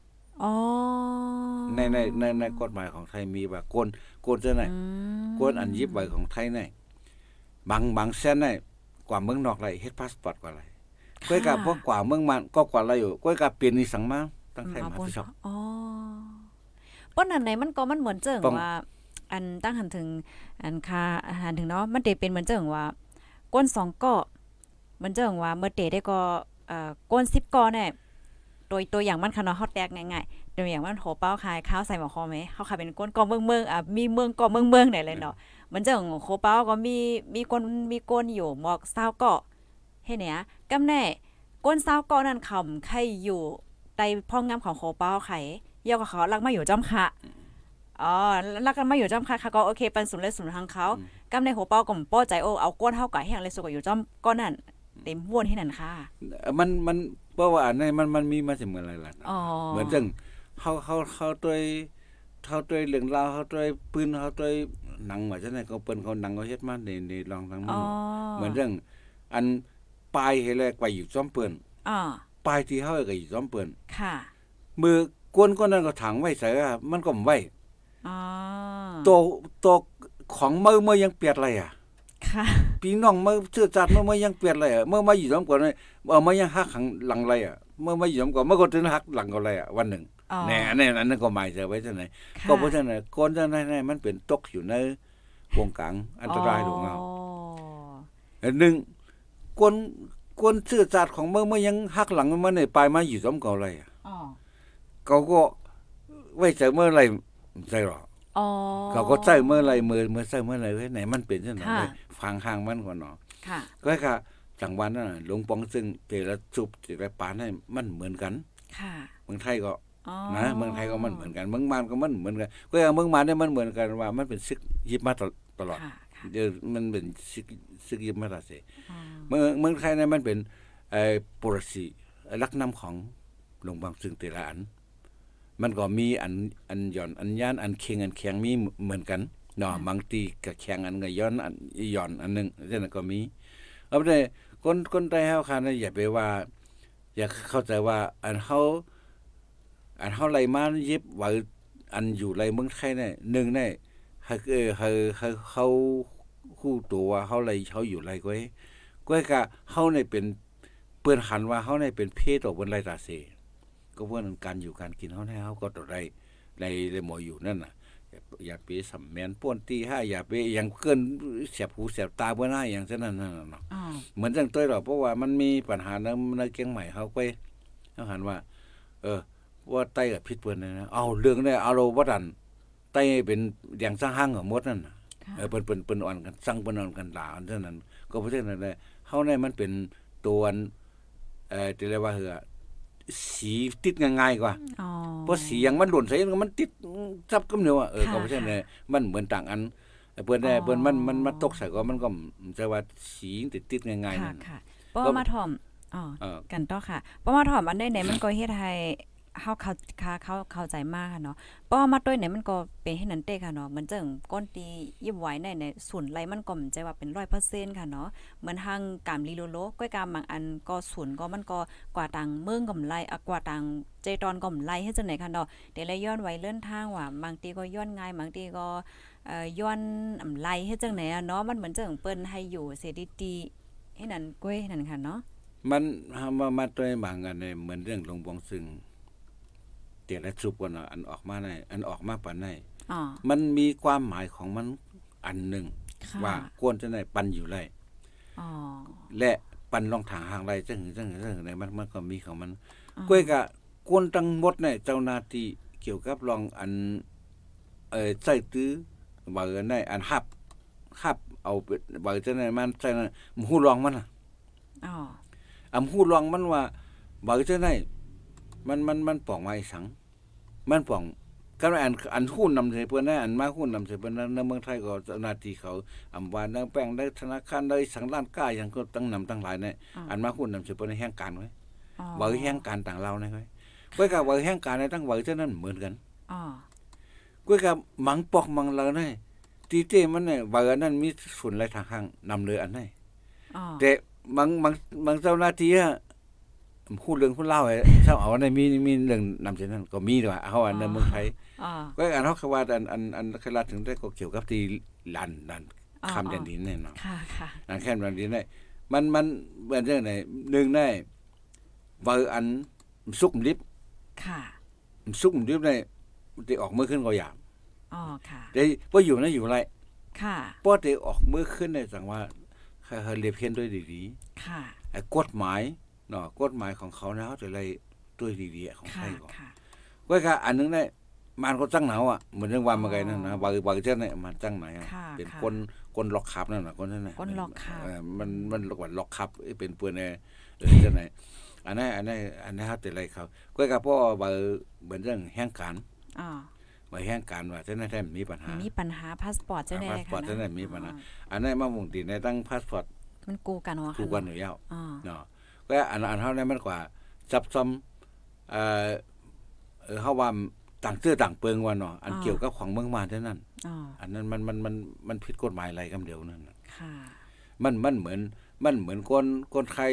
ในกฎหมายของไทยมีว่าโกนจังไหนโกนอันยิบเบอของไทยได้บางแสนได้กว่าเมืองนอกเลยเฮ็ดพาสปอร์ตกว่าอะไรก็กะพวกกว่าเมืองมันก็กว่าอะไรอยู่ก็กะเปลี่ยนนี่สังมาตั้งไทยมาพี่ชอบป้นอันไหนมันก็มันเหมือนเจิงว่าอันตั้งหันถึงอันค่าอาหารถึงเนาะมันเตเป็นเหมือนเจิงว่าก้น2ก้อมันเจิงว่าเมื่อเตได้ก็ก้น10ก้อเนี่ยตัวอย่างมันค่ะเนาะเฮาแตกง่ายๆตัวอย่างมันโหเป้าขายข้าวใส่หม้อคอมั้ยเฮาขายเป็นก้นก้อเมืองมีเมืองก้อเมืองได้เลยเนาะมันเจิงโหเป้าก็มีก้นอยู่หมอก20ก้อเฮ็ดเนี่ยกำแน่ก้น20ก้อนั้นค่ำไข่อยู่ใต้พ่องงามของโหเป้าไข่ยอก็เขาลักมาอยู่จ้อมค่ะลักกันมาอยู่จ้อมค่ะก็โอเคปันสุนเลยสุนทางเขากำในหัวเป้าก็ป้อใจเอาก้นเฮาก็แห้งเลยสุกอยู่จ้อมก้อนนั่นเต็มวนที่นั่นค่ะมันเพราะว่าอันนี้มันมีมาเสมออะไรล่ะเหมือนจังเขาด้วยเรื่องราวเขาด้วยปืนเขาด้วยหนังว่าจังได๋ก็เปิ้นเขาหนังเขาเฮ็ดมาในลองทางนั้นเหมือนเรื่องอันปลายเฮ็ดแลกไปอยู่จ้อมเปิ้นปลายที่เฮาก็อยู่จ้อมเปิ้นค่ะมือกวนนั้นก็ถังไว้ใส่มันก็บ่ไว้ตัวของเมื่อยังเปียดอะไรค่ะพี่น้องเมื่อเชื่อจัดเมื่อยังเปียดอะไรเมื่อมาอยู่ร่วมกันเมื่อยังหักหลังอะไรเมื่อมาอยู่ร่วมกันเมื่อก็ถึงหักหลังอะไรวันหนึ่งแน่อันนั้นก็หมายจะไว้จังไหนก็เพราะฉะนั้นคนจังไหนมันเป็นตกอยู่ในวงกลางอันตรายของเราหนึ่งคนเชื่อจัดของเมื่อยังหักหลังมันเนี่ยไปมาอยู่ร่วมกันอะไรเขาก็ไว้ใจเมื่อไรใจหรอเขาก็ใส่เมื่อไรมือใส่เมื่อไรไว้ไหนมันเป็นจังได๋ฟังข้างมันก่อนเนาะก็ค่ะจังหวัดนั้นหลวงปองซึ่งแต่ละจุบแต่ละปานให้มันเหมือนกันเมืองไทยก็นะเมืองไทยก็มันเหมือนกันเมืองมานก็มันเหมือนกันก็อย่างเมืองมานเนี่ยมันเหมือนกันว่ามันเป็นซึกยิบมาตลอดเดี๋ยวมันเป็นซึกยิบมาตลอดสิเมืองไทยเนี่ยมันเป็นปรสิลักนำของหลวงปองซึ่งแต่ละอันมันก็มีอันย่อนอันย่านอันเคียงอันแข็งมีเหมือนกันเนาะบางทีก็แข็งอันก็ย้อนอันย่อนอันนึงจังนั้นก็มีเอาได้คนไทยเฮาค่ะอย่าไปว่าอย่าเข้าใจว่าอันเฮาไล่มายิบว่าอันอยู่ไล่เมืองไทยเนี่ย1เนี่ยเขาฮู้ตัวว่าเฮาไล่เขาอยู่ไล่ก็เฮาเนี่ยเป็นเปิ้นหันว่าเฮาเนี่ยเป็นเพศออกบนไล่ตาเสก็เพราะนั้นการอยู่การกินเขาให้เขาก็ต้องได้หมออยู่นั่นน่ะอย่าไปสำแมนป้วนตีห้าอย่าไปอย่างเกินเสียบหูเสียบตาเบิ่นหน้าอย่างเช่นนั้นเนาะเหมือนจังต้อยหรอกเพราะว่ามันมีปัญหาในเกียงใหม่เขาไปเขาหันว่าว่าไต้กับพิษเปิ้นนะเอาเรื่องได้เอาโลบ่ดันไต้เป็นอย่างสร้างห้างหมดนั่นน่ะเปิ้นอ่อนกันสั่งเปิ้นอ่อนกันด่าอันนั้นก็เพราะฉะนั้นแหละเฮาเนี่ยมันเป็นตัวที่เรียกว่าสีติดง่ายๆกว่าเพราะสีอย่างมันหล่นใส่มันติดซับกำเนียวก็เพราะฉะนั้นมันเหมือนต่างอันเปิ้นมันมาตกใส่ก็มันก็จะว่าสีติดง่ายๆนั่นค่ะป้อมาถ่อมกันต่อค่ะป้อมาถ่อมอันได้ไหนมันก็เฮ็ดให้เฮาเข้าใจมากค่ะเนาะเพราะว่ามาด้วยเนี่ยมันก็เป็นให้นั้นเต้ค่ะเนาะเหมือนจังก้นตียิบไว้ในศูนย์ไรมันก็มันใจว่าเป็น 100% ค่ะเนาะเหมือนทางกามลีโลโลก้อยกามบางอันก็ศูนย์ก็มันก็กว่าต่างเมืองก็ไรกว่าต่างเจตอนก็ไรให้จังไหนค่ะเนาะเดี๋ยวเลยย้อนไว้เลื่อนทางว่าบางทีก็ย้อนง่ายบางทีก็ย้อนอำไลให้จังไหนอ่ะเนาะมันเหมือนจังเปิ้นให้อยู่เสดีๆให้นั่นก้อยนั่นค่ะเนาะมันมาด้วยบางอันเนี่ยเหมือนเรื่องหลวงบวงซึ่งเดี๋ยวละสุบกันอันออกมาในอันออกมาปานในมันมีความหมายของมันอันหนึ่งว่าควรจะได้ปันอยู่ไรและปันลองทางห่างไรจังไหนมันก็มีของมันก้วยกะกวนทั้งหมดเนี่ยเจ้าหน้าที่เกี่ยวกับลองอันใส่ตื้อบ่าได้อันฮับเอาบ่าจะไหนมันใส่หูลองมันหูลองมันว่าบ่าจะไหนมันป่องไว้สังมันป่องก็อันหุ้นนำใส่เพิ่นนะอันมาหุ้นนำใส่เพิ่นในเมืองไทยก็เจ้าหน้าที่เขาอำว่านักแป้งได้ธนาคารได้สังร้านก้าอย่างก็ตั้งนำตั้งหลายเนี่ยอันมาหุ้นนำใส่เพิ่นในแห่งการไว้บ่แห่งการต่างเรานะไว้ก้อยกับบ่แห่งการในตั้งบ่เท่านั้นเหมือนกันก้อยกับมังปอกมังเราเนี่ยตีเต้มันเนี่ยบ่นั้นมีส่วนหลายทางข้างนำเลยอันไหนแต่บางเจ้าหน้าที่พูดเรื่องพูดเล่าไอ้ชาวเอาในมีเรื่องนำเช่นนั้นก็มีด้วยเอาอันในเมืองไทยก็อันเขาคือว่าอันคลาถึงได้ก็เกี่ยวกับที่ลันคำแดนดินเนี่ยเนาะอันแค่แดนดินเนี่ยมันเป็นเรื่องไหนหนึ่งได้เบอร์อันซุกลิฟซุกลิฟเนี่ยจะออกเมื่อขึ้นก็อย่างแต่พออยู่นะอยู่ไรพอจะออกเมื่อขึ้นในสังว่าเขาเรียบเขียนด้วยดีๆไอ้กฎหมายเนาะกฎหมายของเขานะเขาจะไล่ด้วยดีๆของไทยก่อนก็ค่ะอันนึงเนี่ยมันก็จังหนาวอ่ะเหมือนเรื่องวันมาไกลนั่นนะบางเจ้าเนี่ยมันจังไหนเป็นคนล็อกขับนั่นน่ะคนนั้นน่ะคนล็อกขับมันล็อกขับเป็นปืนเนี่ยเจ้าไหนอันนั้นเขาจะไล่เขาก็ค่ะเพราะบางเหมือนเรื่องแห่งการว่าแห่งการว่าเจ้านั้นมีปัญหาพาสปอร์ตเจ้าเนี่ยพาสปอร์ตเจ้านั้นมีปัญหาอันนั้นมามุ่งตีในตั้งพาสปอร์ตมันกูกันวะกูกันอยู่ยาวเนาะก็อันเท่านั้นมันกว่าจับซ้ำเขาว่าต่างเสื้อต่างเปิงว่าเนาะอันเกี่ยวกับของเมืองมาเท่านั้นอันนั้นมันผิดกฎหมายอะไรกันเดียวนั่นมันเหมือนคนไทย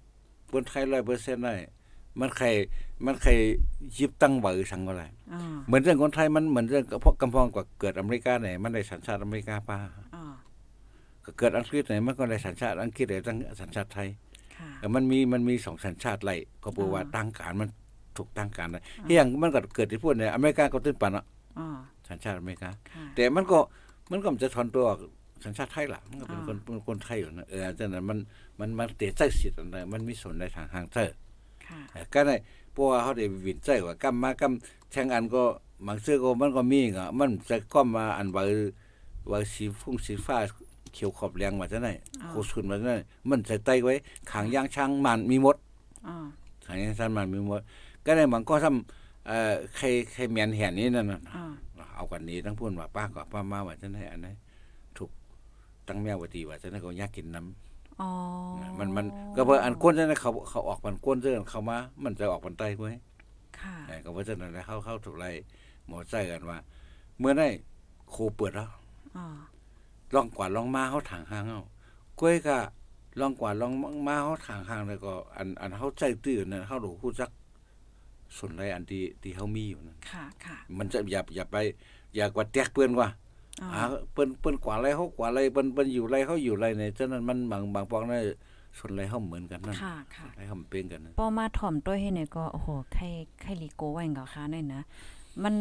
100%ได้มันใครยิบตั้งเบอร์สั่งอะไรเหมือนเรื่องคนไทยมันเหมือนเรื่องพวกกำพองกว่าเกิดอเมริกาไหนมันได้สัญชาติอเมริกาป้าเกิดอังกฤษไหนมันก็ได้สัญชาติอังกฤษได้ตั้งสัญชาติไทยมันมี2สัญชาติไล่ก็บอกว่าตั้งการมันถูกตั้งการนะอย่างมันก็เกิดที่พวกเนี่ยอเมริกาก็ตื้นปันอ่ะสัญชาติอเมริกาแต่มันก็จะถอนตัวสัญชาติไทยล่ะมันก็เป็นคนไทยอยู่นะฉะนั้นมันเตะใจสิทธิ์อะไรมันมีส่วนในทางทางเตอร์ก็ได้เพราะว่าเขาได้วินใจว่ากำแทงอันก็บางเสื้อก็มันก็มีอ่ะมันจะก้มมาอันว่าสีฟ้าเขียวขอบแรงมาจะไหนโคชุนมาจะไหนมันใส่ไตไว้ขางย่างช่างมันมีมดขางย่างช่างมันมีมดก็ได้มันก็ทำใครเมียนแห่นนี้นั่นเอากันนี้ทั้งพูดว่าป้ากับป้ามาว่าจะไหนอันนี้ถูกตั้งแมววัตีว่าจะไหนก็ยากกินน้ำมันก็เพราะอันก้นจะไหนเขาออกมันก้นเรื่องเขามามันจะออกมันไตไว้ก็เพราะฉะนั้นเข้าถูกไรหมอใจกันว่าเมื่อได้โคเปิดแล้วลองกว่าลองมาเขาถางหางเอาก้อยก็ลองกว่าลองมาเขาถางหางแล้วก็อันเขาใจตื้อนั่นเขาดูพูดจักส่วนไรอันที่เขามีอยู่นั่นมันจะอย่าไปอย่ากว่าแตกเปื้อนว่าเปิ้นกว่าไรเขากว่าไรเปิ้นอยู่ไรเขาอยู่ไรเนี่ยฉะนั้นมันบางปองได้ส่วนไรเขาเหมือนกันนั่นไรเขาเป็นกันพอมาถ่อมด้วยให้เนี่ยก็โอ้โหใครลีโก้ไว้กับค้าเนี่ยนะมัน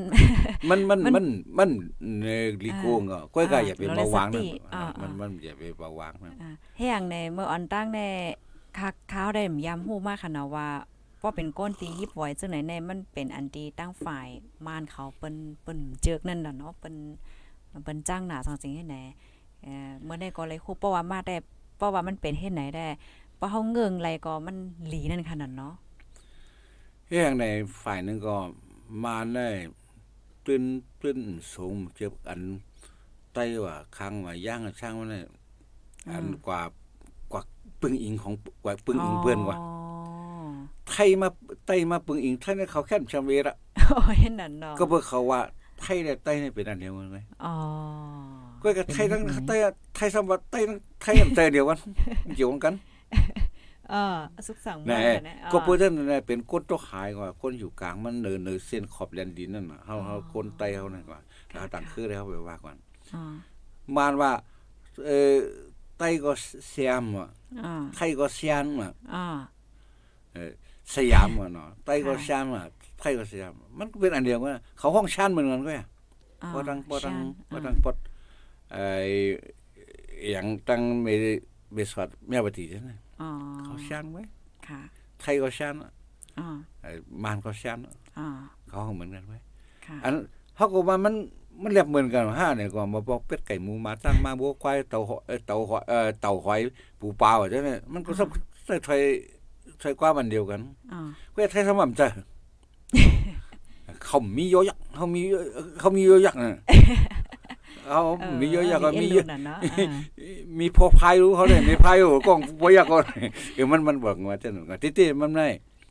ลีโก้ก็ก้อยก็อย่าไปเบาวางนะมันอย่าไปเบาวางนะให้อย่างในเมื่ออันตั้งในข้าวได้ย้ำฮู้มากขนาดว่าเป็นก้นตียิบไว้จังไหนในมันเป็นอันตีตั้งฝ่ายม่านเขาเปิ้นเจิกนั่นน่ะเนาะเปิ้นจ้างหน้าจังจริงให้ไหนเมื่อได้ก็เลยคู่เพราะว่ามาได้เพราะว่ามันเป็นเฮ็ดไหนได้เพราะเฮาเงิงไรก็มันหลีนั่นขนาดเนาะอย่างในฝ่ายนึงก็มาได้ตื้นสูงเจ็บอันไต้ว่าค้างว่าย่างช่างว่าเนี่ยอันกว่าปึ้งอิงของกว่าปึ้งอิงเพื่อนกว่าไทยไต้มาปึงอิงไทยเนี่ยเขาแค่ชำเวละโอ้ยนั่นเนาะก็เบิ่เขาว่าไทยเนี่ยไต้เนี่ยเป็นอันเดียวกันไงอ๋อก็ไทยทั้งไทยสมบัติไต้ทั้งไทยใจเดียวกันเกี่ยวกันสุขสังมาเนี่ยก็เพิ่นนั่นเป็นคนตกหายกว่าคนอยู่กลางมันเนินเส้นขอบแดนดินนั่นน่ะเฮาคนไต้เฮานั่นกว่าแล้วต่างคือได้เฮาไปว่าก่อนมานว่าไต้ก็เสียมอ่ะไทยก็เสียมอ่ะสยามอ่ะเนาะไต้ก็เสียมอ่ะไทยก็เสียมมันก็เป็นอันเดียวกันเขาห้องชั้นเหมือนกันก็บ่ดังปดอย่างตั้งเมสวัดแม่ปฏิใช่ไหมเขาชั้นไว้ไทยก็ชั้นมานก็ชั้นเขาเหมือนกันไว้อันเขาก็ว่ามันเรียบเหมือนกันห้าเนี่ยก็มาบอกเป็ดไก่หมูมาตั้งมาบัวควายเต่าหอยปูปลาใช่ไหมมันก็สับไทยกว่ามันเดียวกันก็ไทยสม่ำใจเขามีโยยักเขามีโยยักน่ะเขามีโยยักก็มีพอพายรู้เขาเลยมีพายกล้องพอยักก็มันบอกว่าจะหนึ่งติมันไม่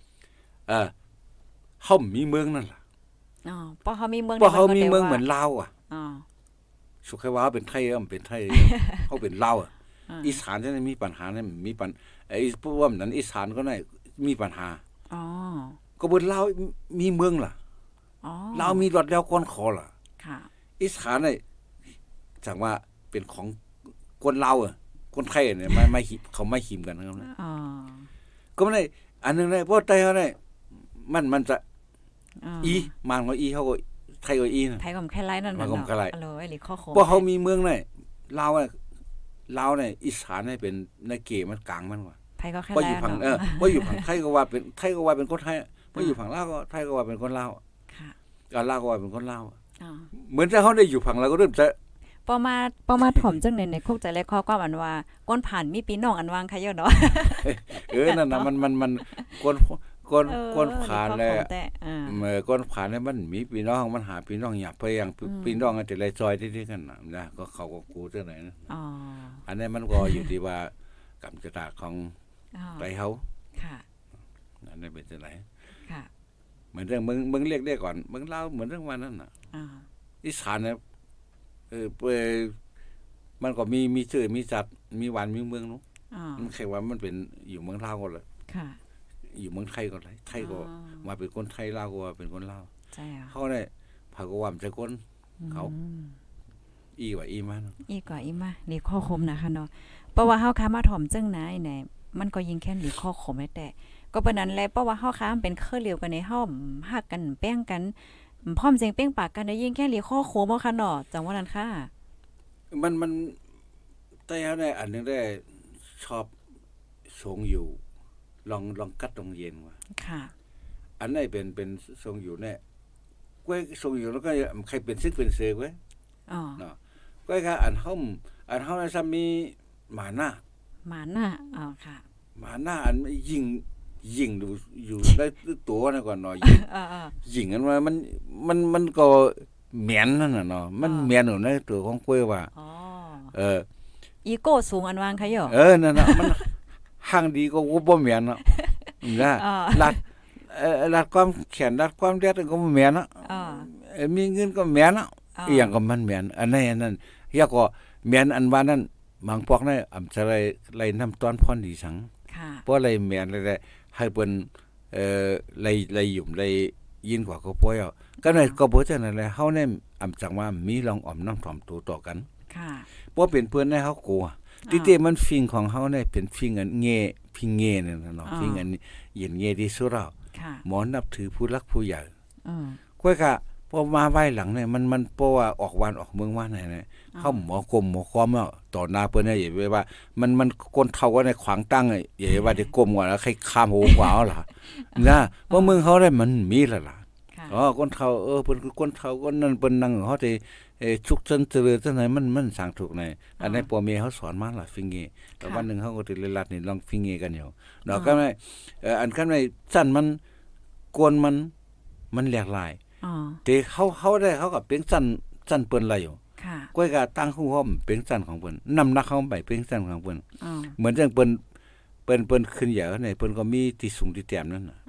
เขามีเมืองนั่นแหละเพราะเขามีเมืองเหมือนลาวอ่ะสุขว่าเป็นไทยเป็นไทยเขาเป็นลาวอ่ะอีสานจะมีปัญหาเนี่ยมีปัญไอ้พวกนั้นอีสานก็ได้มีปัญหาก็บนลาวมีเมืองล่ะลาวมีรถแล้วก้อนคอล่ะอีสานเนี่ยจากว่าเป็นของคนลาวอ่ะคนไทยเนี่ยไม่เขาไม่หิมกันนะครับก็ไม่ได้อันนึงเลยเพราะไทยเขาเนี่ยมันจะมันก็เขาก็ไทยก็ไทยก็แค่ไรนั่นมันก็แค่ไรหรือข้อโค้งเพราะเขามีเมืองเนี่ยลาวเนี่ยอีสานเนี่ยเป็นในเกมันกลางมันว่าไทยก็แค่ว่าอยู่ฝั่งว่าอยู่ฝั่งไทยก็ว่าเป็นคนไทยว่าอยู่ฝั่งลาวก็ไทยก็ว่าเป็นคนลาวลาวก็ว่าเป็นคนลาวเหมือนถ้าเขาได้อยู่ฝั่งเราก็เริ่มจะพอมาถ่อมจังในคุกใจแรกข้อความอันว่าก้นผ่านมีปีน้องอันวางใครเยอะเนาะนั่นน่ะมันก้นผ่านเลยก้นผ่านเนี่ยมันมีพี่น้องมันหาพี่น้องอยากไปอย่างพี่น้องกันแต่ไรซอยที่กันนะก็เขาก็กูเท่าไหร่นะอันนี้มันก็อยู่ที่ว่ากำจัดของไรเขาอันนี้เป็นอะไรเหมือนเรื่องมึงเรียกได้ก่อนมึงเล่าเหมือนเรื่องวันนั้นน่ะอีสานเนี่ยมันก็มีชื่อมีจัดมีวันมีเมืองนู้นมันแค่ว่ามันเป็นอยู่เมืองลาวก็เลยอยู่เมืองไทยก็เลยไทยก็มาเป็นคนไทยลาวก็เป็นคนลาวเขาเนี่ยพาก็ว่าใจคนเขาอีกว่าอีมาหลีข้อคมนะคะเนาะเพราะว่าเฮาค้ามาถ่อมจังนะไหนมันก็ยิงแค่หลีข้อคมแต่ก็เป็นนั้นแหละเพราะว่าเฮาค้าเป็นเครือเลียวกันในเฮาฮักกันแป้งกันพร้อมเสียงเป้งปากกันได้ยิงแค่หลีข้อโคมบ่ค่ะเนาะจังว่านั้นค่ะมันแต่เฮาได้อันนึงได้ชอบทรงอยู่ลองกัดตรงเย็นว่าอันไหนเป็นทรงอยู่เนี่ยก้วยทรงอยู่แล้วก็ใครเป็นซึกเป็นเสือเว้ยเนาะก้วยก็อันเฮาในซ้ำมีหมาหน้าค่ะหมาหน้าอันยิงดูอยู่ได้ตัวนะก่อนเนาะยิงกันว่ามันก็เหมียนนั่นน่ะเนาะมันเหมียนอยู่ในตัวของก้วยว่าอีโก้สูงอันวางใครเหรอนั่นน่ะมันห่างดีก็บ่เหมียนเนาะนะลัดความแขนลัดความเด็ดก็บ่เหมียนเนาะมีเงินก็เหมียนเนาะอีหยังก็มันเหมียนอันนั้นเฮียก็เหมียนอันว่านั้นบางพวกนั้นอำจะไล่น้ำต้อนพรดีสังเพราะอะไรเหมียนเลยให้เปิ้นไล่ยุ่มไล่ยินกว่าก็ป่วยก็เลยก็บ่จังนั้นแหละเฮาเนี่ยอำจังว่ามีลองอ่อมน้ำถ่อมตัวต่อกันเพราะเป็นเพื่อนให้เฮากลัวติมันฟิงของเฮาเนี่ยเป็นฟิงอันเงพิงเงเนี่ยเนาะฟิงอันเย็นเงที่สุดแล้วหมอนับถือผู้รักผู้ใหญ่ก้อยก็พอมาไว้หลังเนี่ยมันเพราะว่าออกวันออกเมืองว่าไหนเนี่ยเข้าหมอกลมหมอความแล้วต่อหน้าเพิ่นเนี่ยอย่าไปว่ามันคนเฒ่าก็ในขวางตั้งอย่าว่าได้กลมกว่าแล้วใครข้ามโหกว่าเอาล่ะนะเพราะเมืองเฮาได้มันมีแล้วล่ะคนเฒ่าเพิ่นคือคนเฒ่าคนนั้นเพิ่นนั่งเฮาได้ชุกชันเจริญจังไหนมันสร้างถูกในอันนี้พ่อแม่เฮาสอนมาล่ะฟิงเงแต่วันนึงเฮาก็สิลัดนี่ลองฟิงเงกันอยู่เนาะก็ไม่อันคั่นไม่สั้นมันกวนมันแหลกหลายแต่เขาได้เขาก็เป็นสั้นเปิ้นอะไรอยู่ก้อยก็ตั้งคู่ห้อมเป็นสั้นของเปิ้นนำนักเข้าไปเป็นสั้นของเปิ้นเหมือนจังเปิ้นขึ้นใหญ่ในเปิ้นก็มีที่สูงที่แต้มนั่นน่ะ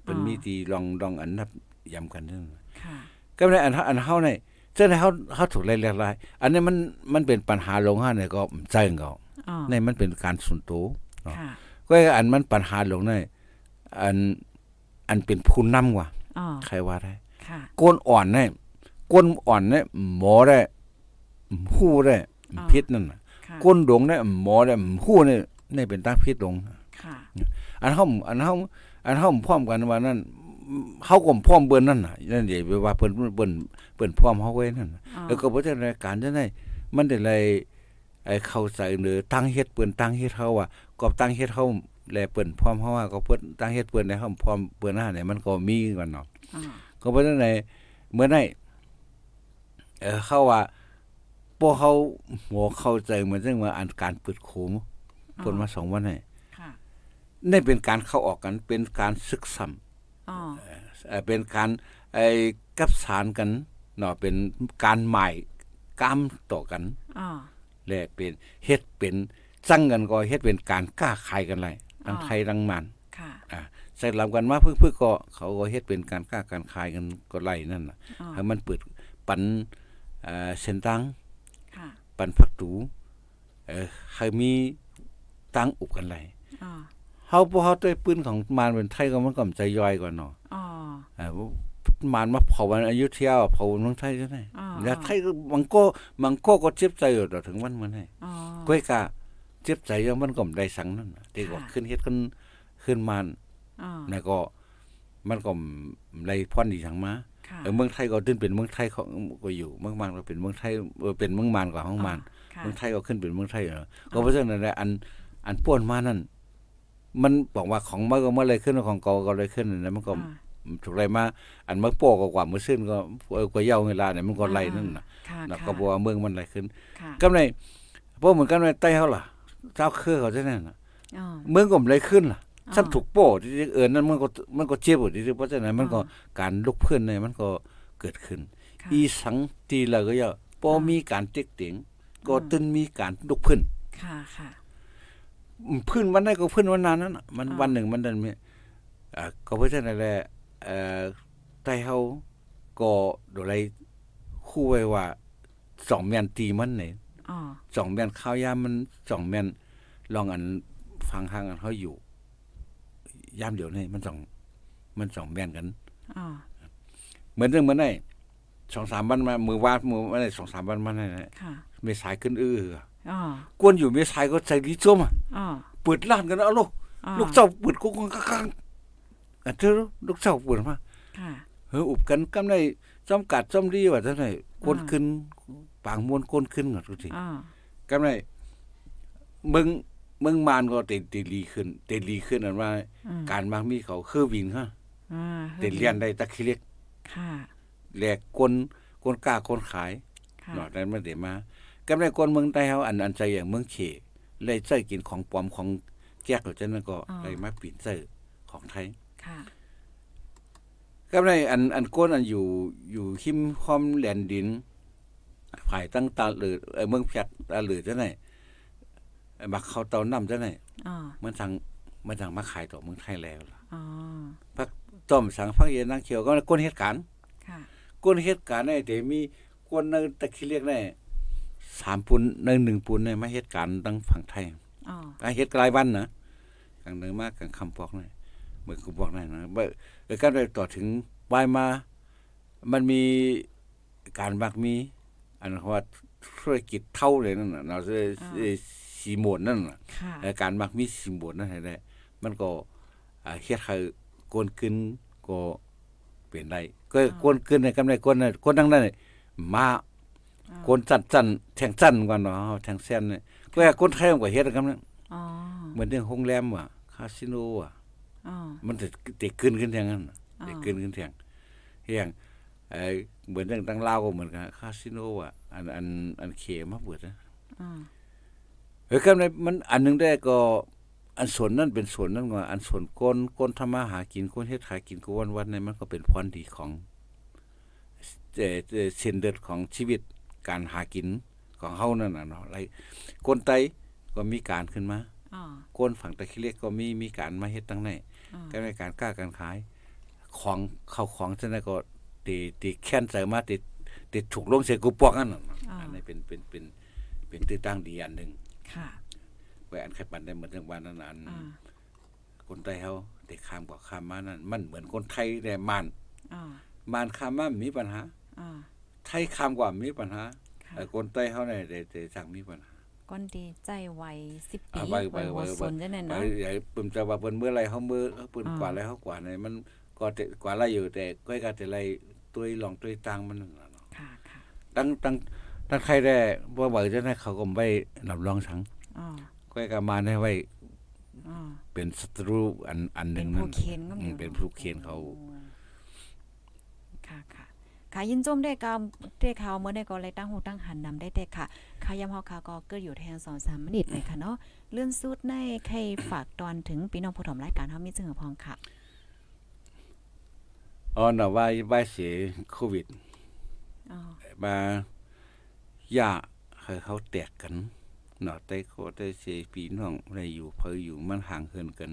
เป็นมีตีลองอันนับย้ำกันนั่นค่ะก็ในอันเฮาในเจ้าในเฮาถูกไล่ๆอันนี้มันเป็นปัญหาลงห้าเนี่ยก็ใจเขาในมันเป็นการส่วนตัวเนาะก็อันมันปัญหาลงในอันเป็นผู้นำกว่าใครว่าได้ก้นอ่อนเนี่ยก้นอ่อนเนี่ยหมอได้หู้ได้พิษนั่นน่ะก้นดงได้หมอได้หู้เนี่ยนี่เป็นตั้งพิษลงอันเฮาพร้อมกันว่านั่นเฮาก็พร้อมเบิ่นนั่นน่ะนั่นใหญ่ว่าเพิ่นพร้อมเฮาไว้นั่นแล้วก็บ่ได้รายการจังได๋มันได้เลยไอ้เข้าใจหรือตั้งเฮ็ดเปิ้นตั้งเฮ็ดเฮาว่ากอบตั้งเฮ็ดเฮาแลเปิ้นพร้อมเฮาว่าก็เปิ้นตั้งเฮ็ดเปิ้นได้เฮาพร้อมเปิ้นหน้าเนี่ยมันก็มีกันเนาะก็บ่ได้เมื่อไหร่เขาว่าพวกเขาหัวเข้าใจเหมือนจังว่าอันการเปิดโขมเพิ่นมา2วันให้นี่เป็นการเข้าออกกันเป็นการศึกซ้ำเป็นการกับสารกันเนาะเป็นการหมายกามต่อกันและเป็นเฮ็ดเป็นสั่งกันก็เฮ็ดเป็นการกล้าขายกันไรทั้งไทยทั้งมันใส่ลำกันมาเพื่อก็เขาก็เฮ็ดเป็นการกล้าการขายกันก็ไล่นั่นน่ะให้มันเปิดปันเส้นตังปันพักตูให้มีตังอุกกันไรเฮาบ่เฮาด้วยปืนของมารเป็นไทยก็มันก็ใจย่อยก่อนเนาะมารมาเผาวันอยุธยาเผาเมืองไทยจังได๋แล้วไทยมันก็เจ็บใจอยู่ถึงวันให้ก้อยกะเจ็บใจยังมันก็ได้สังนั่นแต่ก็ขึ้นเฮ็ดขึ้นมารแล้วก็มันก็ไล่พรดีสังมาเมืองไทยก็ขึ้นเป็นเมืองไทยของก็อยู่เมืองมารก็เป็นเมืองไทยเป็นเมืองมารกว่าของมารเมืองไทยก็ขึ้นเป็นเมืองไทยก็เพราะฉะนั้นแหละอันป่วนมานั่นมันบอกว่าของมาก็เมื่อไรขึ้นของก็เลยขึ้นนั่นมันก็ถูกไรมาอันมาโป้กว่ามื้อซื่นก็เย้าเวลาเนี่ยมันก็ไล่นั่นน่ะแล้วก็บ่ว่าเมืองมันไล่ขึ้นกำไรบ่เหมือนกันใต้เฮาล่ะเจ้าคือเขาจังนั้นน่ะเมืองก็ไล่ขึ้นล่ะซ้ำถูกโป้ที่นั่นมันก็เจ็บอยู่เพราะฉะนั้นมันก็การลุกพื้นเนี่ยมันก็เกิดขึ้นอีสังตีแล้วก็ย่อบ่มีการเต็กเต็งก็ตึนมีการลุกพื้นค่ะพื้นวันไหนก็พื้นวันนั้นน่ะมันวันหนึ่งมันดันมีก็เพราะฉะนั้นแหละใต้เฮาก็โดยไรคู่ไว้ว่า2แม่นตีมันนี่2แม่นข้าวยามมัน2แม่นลองอันฟังทางอันเฮาอยู่ยามเดี๋ยวนี้มัน2แม่นกันเหมือนเรื่องมันได้ 2-3 วันมามือได้ 2-3 วันมาได้เมษายขึ้นกวนอยู่เมษายก็ใจดีจ้มเปิดร้านกันเอาลูกเจ้าเปิดกุ๊กกังเธอลูกเจ้าเปิดมาอุบกันกำได้จ้อมกัดจ้อมดีว่าจังได๋คนขึ้นปางมวนคนขึ้นก็ทุกทีกำได้เมืองมานก็เตลีขึ้นอันว่าการมักมีเขาคือวินฮะเตเรียนได้ตะขี้เล็กแลกคนกล้าคนขายเนาะนั้นมันได้มากำได้คนเมืองใต้เฮาอันใจอย่างเมืองเขเลยใช้กินของปลอมของแก๊กจังนั้นก็เลยมาปิ่นใส่ของไทยก็ได้อันก้นอันอยู่หิมคอมแหลนดินฝ่ายตั้งตาหรือเมืองแพกตาหรือจังได๋บักเขาเตาน้ำจังได๋มันสั่งมาขายต่อเมืองไทยแล้วล่ะพักต้มสังพักเย็นนางเขียวก็ก้นเหตุการณ์ก้นเหตุการณ์ได้แต่มีก้นนึงตะขี้เรียกได้3ปุน1ปุนได้มาเหตุการณ์ตั้งฝั่งไทยเหตุกลายวันนะกลางเนึงมากกลางคำปอกนี่เหมือนกูบอกนั่นนะก็ได้ต่อถึงปลายมามันมีการมักมีอันว่าธุรกิจเท่าเลยนั่นน่ะเราจะสีหมดนั่นน่ะการมักมีสีหมดนั่นให้ได้มันก็เฮ็ดให้โกนขึ้นก็เปลี่ยนได้ก็โกนขึ้นในกำไรคนทั้งนั้นมาโกนจันแทงจันก่อนเนาะแทงแซนนี่ก็คนไทยก็เฮ็ดกันนั้นเหมือนเรื่องโรงแรมว่ะคาสิโนว่ะมันจะติขึ้นแทงนั้นติขึ้นแทงเฮียงเหมือนเรื่องตั้งลาวก็เหมือนกันคาสิโนอ่ะอันเขมาเปิดนะก็มันอันนึงได้ก็อันส่วนนั้นเป็นส่วนนั้นว่าอันส่วนก้นทำมาหากินก้นเฮ็ดหากินก็วันๆในมันก็เป็นพรดีของเส้นเลือดของชีวิตการหากินของเฮานั่นน่ะเนาะไรก้นไตก็มีการขึ้นมาก้นฝั่งตะขี้เล็กก็มีการมาเฮ็ดตั้งไหนก็ในการกล้าการขายของเข้าของจังได๋ก็ติแค้นใส่มาติถูกลงใส่กูปอกนั่นอันนี้เป็นตื้อตั้งดีอันนึงค่ะไว้อันใครปันได้เหมือนจังว่านั้นอันคนไทยเฮาได้ข้ามกว่าข้ามมานั่นมันเหมือนคนไทยได้มานข้ามมามีปัญหาไทยข้ามกว่ามีปัญหาคนไทยเฮาเนี่ยได้สั่งมีปัญหาก้อนดีใจไว10 ปีไวสนจังได๋เนาะใหญ่ปึ้มจะว่าเปิ้นเมื่อไรเฮามือเปิ้นกว่าแล้วเฮากว่าเนี่ยมันก็กว่าไรอยู่แต่ก็ก็แต่ไรตุ้ยลองตุ้ยตังมันนั่นเนาะค่ะตั้งใครได้บ่ว่าจะให้เขาก็ไว้รับรองสังก็ก็มาให้ไว้เป็นศัตรูอันนึงนั่นเป็นผู้เขียนเขาค่ะยินจมได้ข่าวเมื่อได้ก็เลยตั้งหูตั้งหันนำได้แต่ค่ะข่าวยามเฮาค่ะก็เกิดอยู่แทน 2-3 นาทีเลยค่ะเนาะเลื่อนสุดในใครฝากตอนถึงพี่น้องผู้ชมรายการเฮามีจึงพองค่ะน่ะว่าเสียโควิดมาย่าให้เขาแตกกันเนาะแต่ก็ได้เสียพี่น้องได้อยู่เพิ่นอยู่มันห่างเหินกัน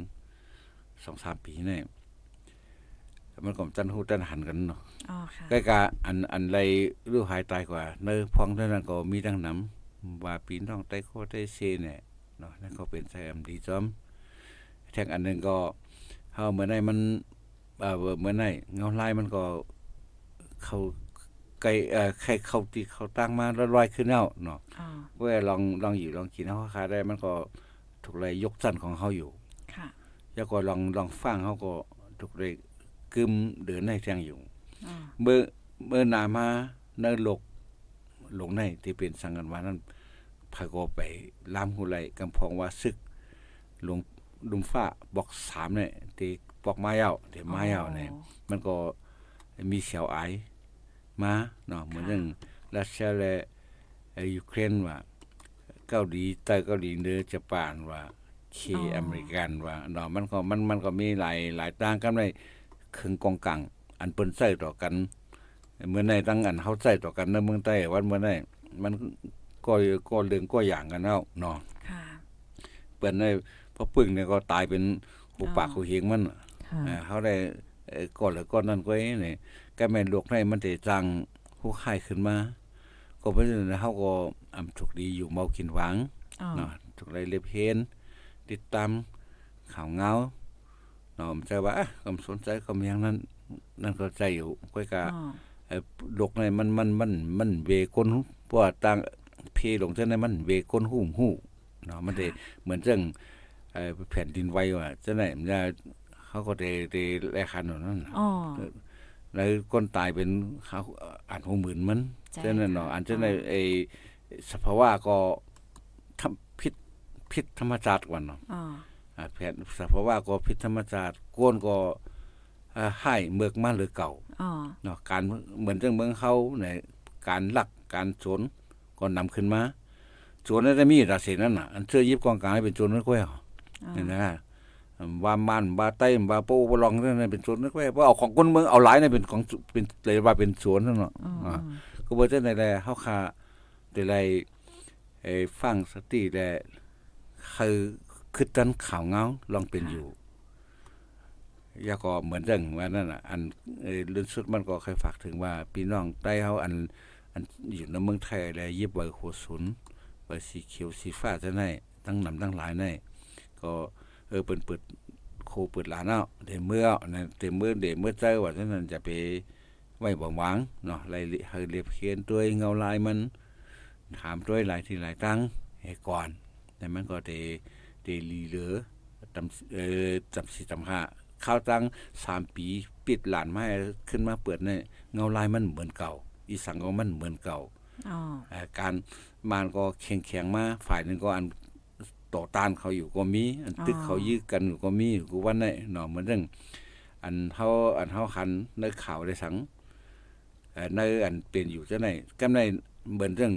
2-3 ปีนี่มันก็จันฮู้จันหันกันเนาะใกล้กะอันไรรู้หายตายกว่าเนอพองเท่านั้นก็มีดังน้ำว่าปีน้องไต้โคไต้เซเนี่ยเนาะนั่นก็เป็นไซอัมดีซ้อมแท่งอันนึงก็เฮาเมื่อไหร่มันเมื่อไหร่เงาลายมันก็เขาไกลใครเขาที่เขาตั้งมาลอยขึ้นแล้วเนาะเว้ลองอยู่ลองกินเฮาค่าได้มันก็ถูกเลยยกสั้นของเฮาอยู่ค่ะแล้วก็ลองฟังเฮาก็ถูกเลยกึมเดินในแทงอยู่เมื่อนามาเนินหลงในที่เป็นสังกันว่านั้นพาก็ไปลามหูไหลกำพองว่าซึกหลวงดุมฟ้าบอก3เนี่ยที่ปอกไม้ยาวที่ไม้ยาวเนี่ยมันก็มีเสียวไอมาเนาะเหมือนอย่างรัสเซียและยูเครนว่าเกาหลีใต้เกาหลีเหนือญี่ปุ่นว่าอเมริกันว่าเนาะมันก็มีหลายต่างกันในครึ่งกองกลางอันเปิ้นใช้ต่อกันเมื่อในตั้งอันเฮาใช้ต่อกันในเมืองใต้วันเมื่อในมันก็เรื่องก็อย่างกันแล้วเนาะค่ะเปิ้นได้พอปึ้งเนี่ยก็ตายเป็นหูปากหูเหียงมันเฮาได้ก่อนหรือก่อนนั้นก็นี่ก็แม่นโลกในมันได้จังผู้ค่ายขึ้นมาก็เพราะฉะนั้นเฮาก็ถูกดีอยู่เมากินหวังเนาะถูกได้เล็บเห็นติดตามข่าวเงาเนาะใจว่าก็สนใจก็มีอย่างนั้นนั่นก็ใจอยู่ก็กะโลกในมันเวคนเพราะว่าต่างเพลงจังได๋มันเวคนฮู้เนาะมันได้เหมือนจังแผ่นดินไหวว่าจังได๋มันเขาก็ได้แลคันนั่นแล้วคนตายเป็นเขาอ่าน60,000มันจังนั้นเนาะอันจังได๋สภาวะก็ทำพิษธรรมชาติกว่าเนาะแผ่นสภาวะก็พิษธรรมชาติโกนก็ให้เมือกมาหรือเก่าเนาะการเหมือนจังเมืองเฮาเนี่ยการลักการโจรก็นำขึ้นมาโจรนั้นมีราศีนั้นน่ะอันเสื้อยิบกองกลางให้เป็นโจรนึกไว้นี่นะว่ามันว่าใต้ว่าโปบ่ลองนั่นเป็นโจรนึกไว้เพราะเอาของคนเมืองเอาหลายเนี่ยเป็นของเป็นเลยว่าเป็นโจรนั่นเนาะก็บ่จังได๋แลเฮาค่าได้ไล่ฟังสติแลคือตันข่าวเงาลองเป็นอยู่ยาก็เหมือนจังว่านั่นน่ะอันเรื่องสุดมันก็เคยฝากถึงว่าพี่น้องใต้เฮาอันอยู่ในเมืองไทยแลยิบไว้หัวศูนย์ไว้สีเขียวสีฟ้าจังได๋ทั้งนำทั้งหลายในก็เปิดโคเปิดหลานเอาเดเมื่อนะเดเมื่อใจว่าฉะนั้นจะไปไว้บ่หวังเนาะไล่ให้เรียบเขียนด้วยเงาลายมันถามด้วยหลายที่หลายตั้งให้ก่อนแต่มันก็ได้ลีเหลือจำสิจำ5ข้าวตั้ง3ปีปิดหลานมาขึ้นมาเปิดเนี่ยเงาลายมันเหมือนเก่าอีสังก็มันเหมือนเก่าการมานก็แข็งมาฝ่ายนึงก็อันต่อต้านเขาอยู่ก็มีอันตึกเขายื้อกันก็มีกูว่าได้เนาะเหมือนเรื่องอันเฮาคันในข่าวได้สังในอันเป็นอยู่จังได๋กำไดเหมือนเรื่อง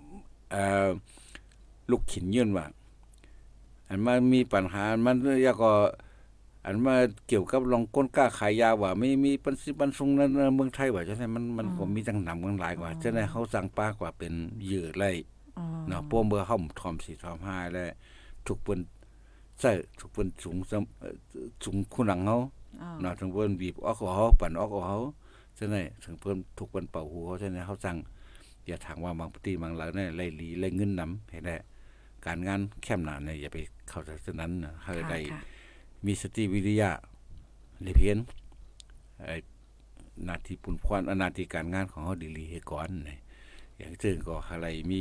ลูกขินยื่นว่าอันมามีปัญหามันยาก็อันมาเกี่ยวกับลองก้นกล้าขายยาว่าไม่มีปันสุงในเมืองไทยว่าจังได๋มันก็มีจังนำกันหลายกว่าจังได๋เฮาสั่งปากว่าเป็นเหยื่อไล่เนาะป้อมเบอร์เฮาทอม4ทอม5แล้วทุกเปิ้นใช้ทุกเปิ้นสูงคุณหลังเฮาเนาะถึงเพิ่นบีบออกเฮาปั่นออกเฮาจังได๋ถึงเพิ่นถูกเพิ่นเป่าหูเฮาจังได๋เฮาสั่งอย่าถางว่าบางปฏิบางหลายเนี่ยไล่หลีไล่เงินนำให้ได้การงานแคมหน้าเนี่ยอย่าไปเข้าใจนั้นให้ได้มีสติวิริยะเลยเพียนหน้าที่ปุ่นพรหน้าที่การงานของเฮาดีๆให้ก่อนนี่อย่างเช่นก็อะไรมี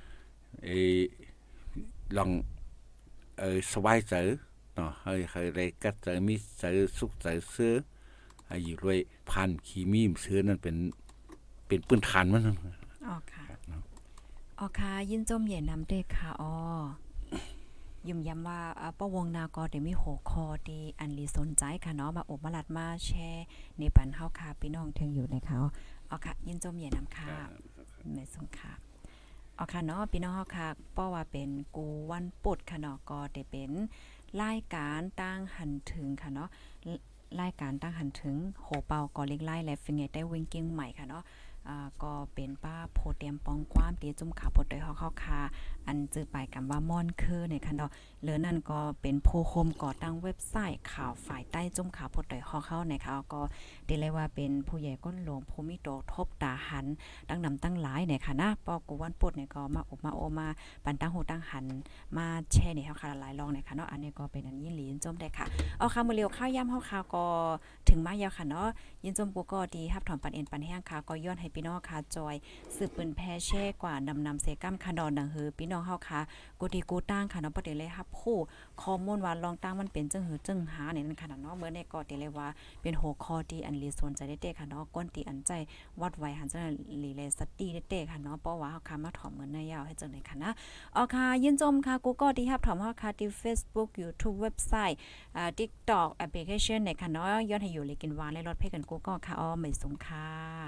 ลองสบายใจเนาะให้ได้กัดใจมีใจสุขใจเสื้ออยู่ด้วยพันคีมีมเสื้อนั่นเป็นปืนฐานมันอ๋อค่ะอ๋อค่ะยินจมใหญ่นำเด้ค่ะอ๋อยิ้มย้ำว่าป้าวงนากอเดี๋ยวมีหัวคอดีอันลีสนใจค่ะเนาะมาอบมาลัดมาแชร์ในปันเฮาค่ะพี่น้องถึงอยู่ในเขาอ๋อค่ะยินจมใหญ่นำค่ะไม่สงค่ะอ๋อค่ะเนาะพี่น้องเฮาค่ะป้อว่าเป็นกูวันปุดค่ะเนาะก็ได้เป็นรายการตั้งหันถึงค่ะเนาะรายการตั้งหันถึงโหเปาก็เล็กไล่และฟิงเกได้วิ่งเก่งใหม่ค่ะเนาะก็เป็นป้าโพเตียมปองความตีจุ่มขาปดโดยเฮาเข้าคาอันจื่อไปกันว่าม่อนคือในคันเนาะเหลือนั่นก็เป็นโพคมก่อตั้งเว็บไซต์ข่าวฝ่ายใต้จุ่มขาปดโดยเฮาเข้าในค่ะก็ได้เลยว่าเป็นผู้ใหญ่ก้นหลวงภูมิโตทบตาหันตั้งนำตั้งหลายในค่ะนะปอกูวันปดเนี่ยก็มาอบมาโอมาปันตั้งโหตั้งหันมาแชร์ในเฮาค่ะหลายรองในค่ะเนาะอันนี้ก็เป็นอันยินหลีนจมได้ค่ะเอาค่ะมื้อเร็วข้าวย่ำเฮาค่ะก็ถึงมายาวค่ะเนาะยินจมกูก็ดีรับถอนปันเอ็นปันแห้งค่ะก็ย้อนให้พี่น้องค่ะจอยสืบปืนแพแช่กว่านำเซกัมคาดอนดังหือพี่น้องเฮาค่ะกูดีกูตั้งค่ะเนาะประเดี๋ยวเลยครับผู้ข้อมูลว่าลองตั้งมันเป็นจังหือจังหาเนี่ยนั่นค่ะเนาะเมื่อในก็ได้เลยว่าเป็นหัวข้อที่อันลีสนใจได้เด้ค่ะเนาะก้นตีอันใจวัดไว้หันจังลีเลสตีได้เด้ค่ะเนาะเพราะว่าเฮาค่ะมาถอมเหมือนนายยาวให้จังได๋ค่ะนะเอาค่ะยินจมค่ะกูก็ดีรับถอมเฮาค่ะที่ Facebook YouTube เว็บไซต์TikTok แอปพลิเคชันในค่ะเนาะย้อนให้อยู่เลยกินหวานและรสเผ็ดกันกูก็ค่ะอ้อไม่สงค่ะ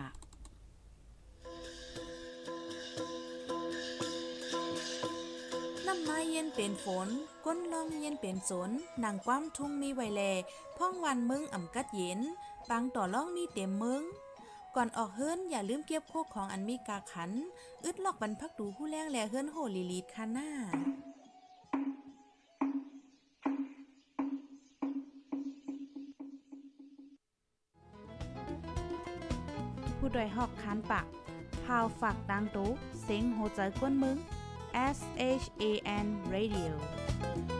น้ำมาเย็นเป็นฝนก้นลองเย็นเป็นสนนางความทุ่งมีไวแลพ่องวันมึงอ่ำกัดเย็นบางต่อล่องมีเต็มมึงก่อนออกเฮิรนอย่าลืมเก็บโคกของอันมีกาขันอึดลอกบรรพักดูผู้แรงแลเฮิรนโหลีลีดค่ะหน้าผู้ดยหอกคันปากพาวฝากดังตู้เซ็งโหใจกวนมึงSHAN Radio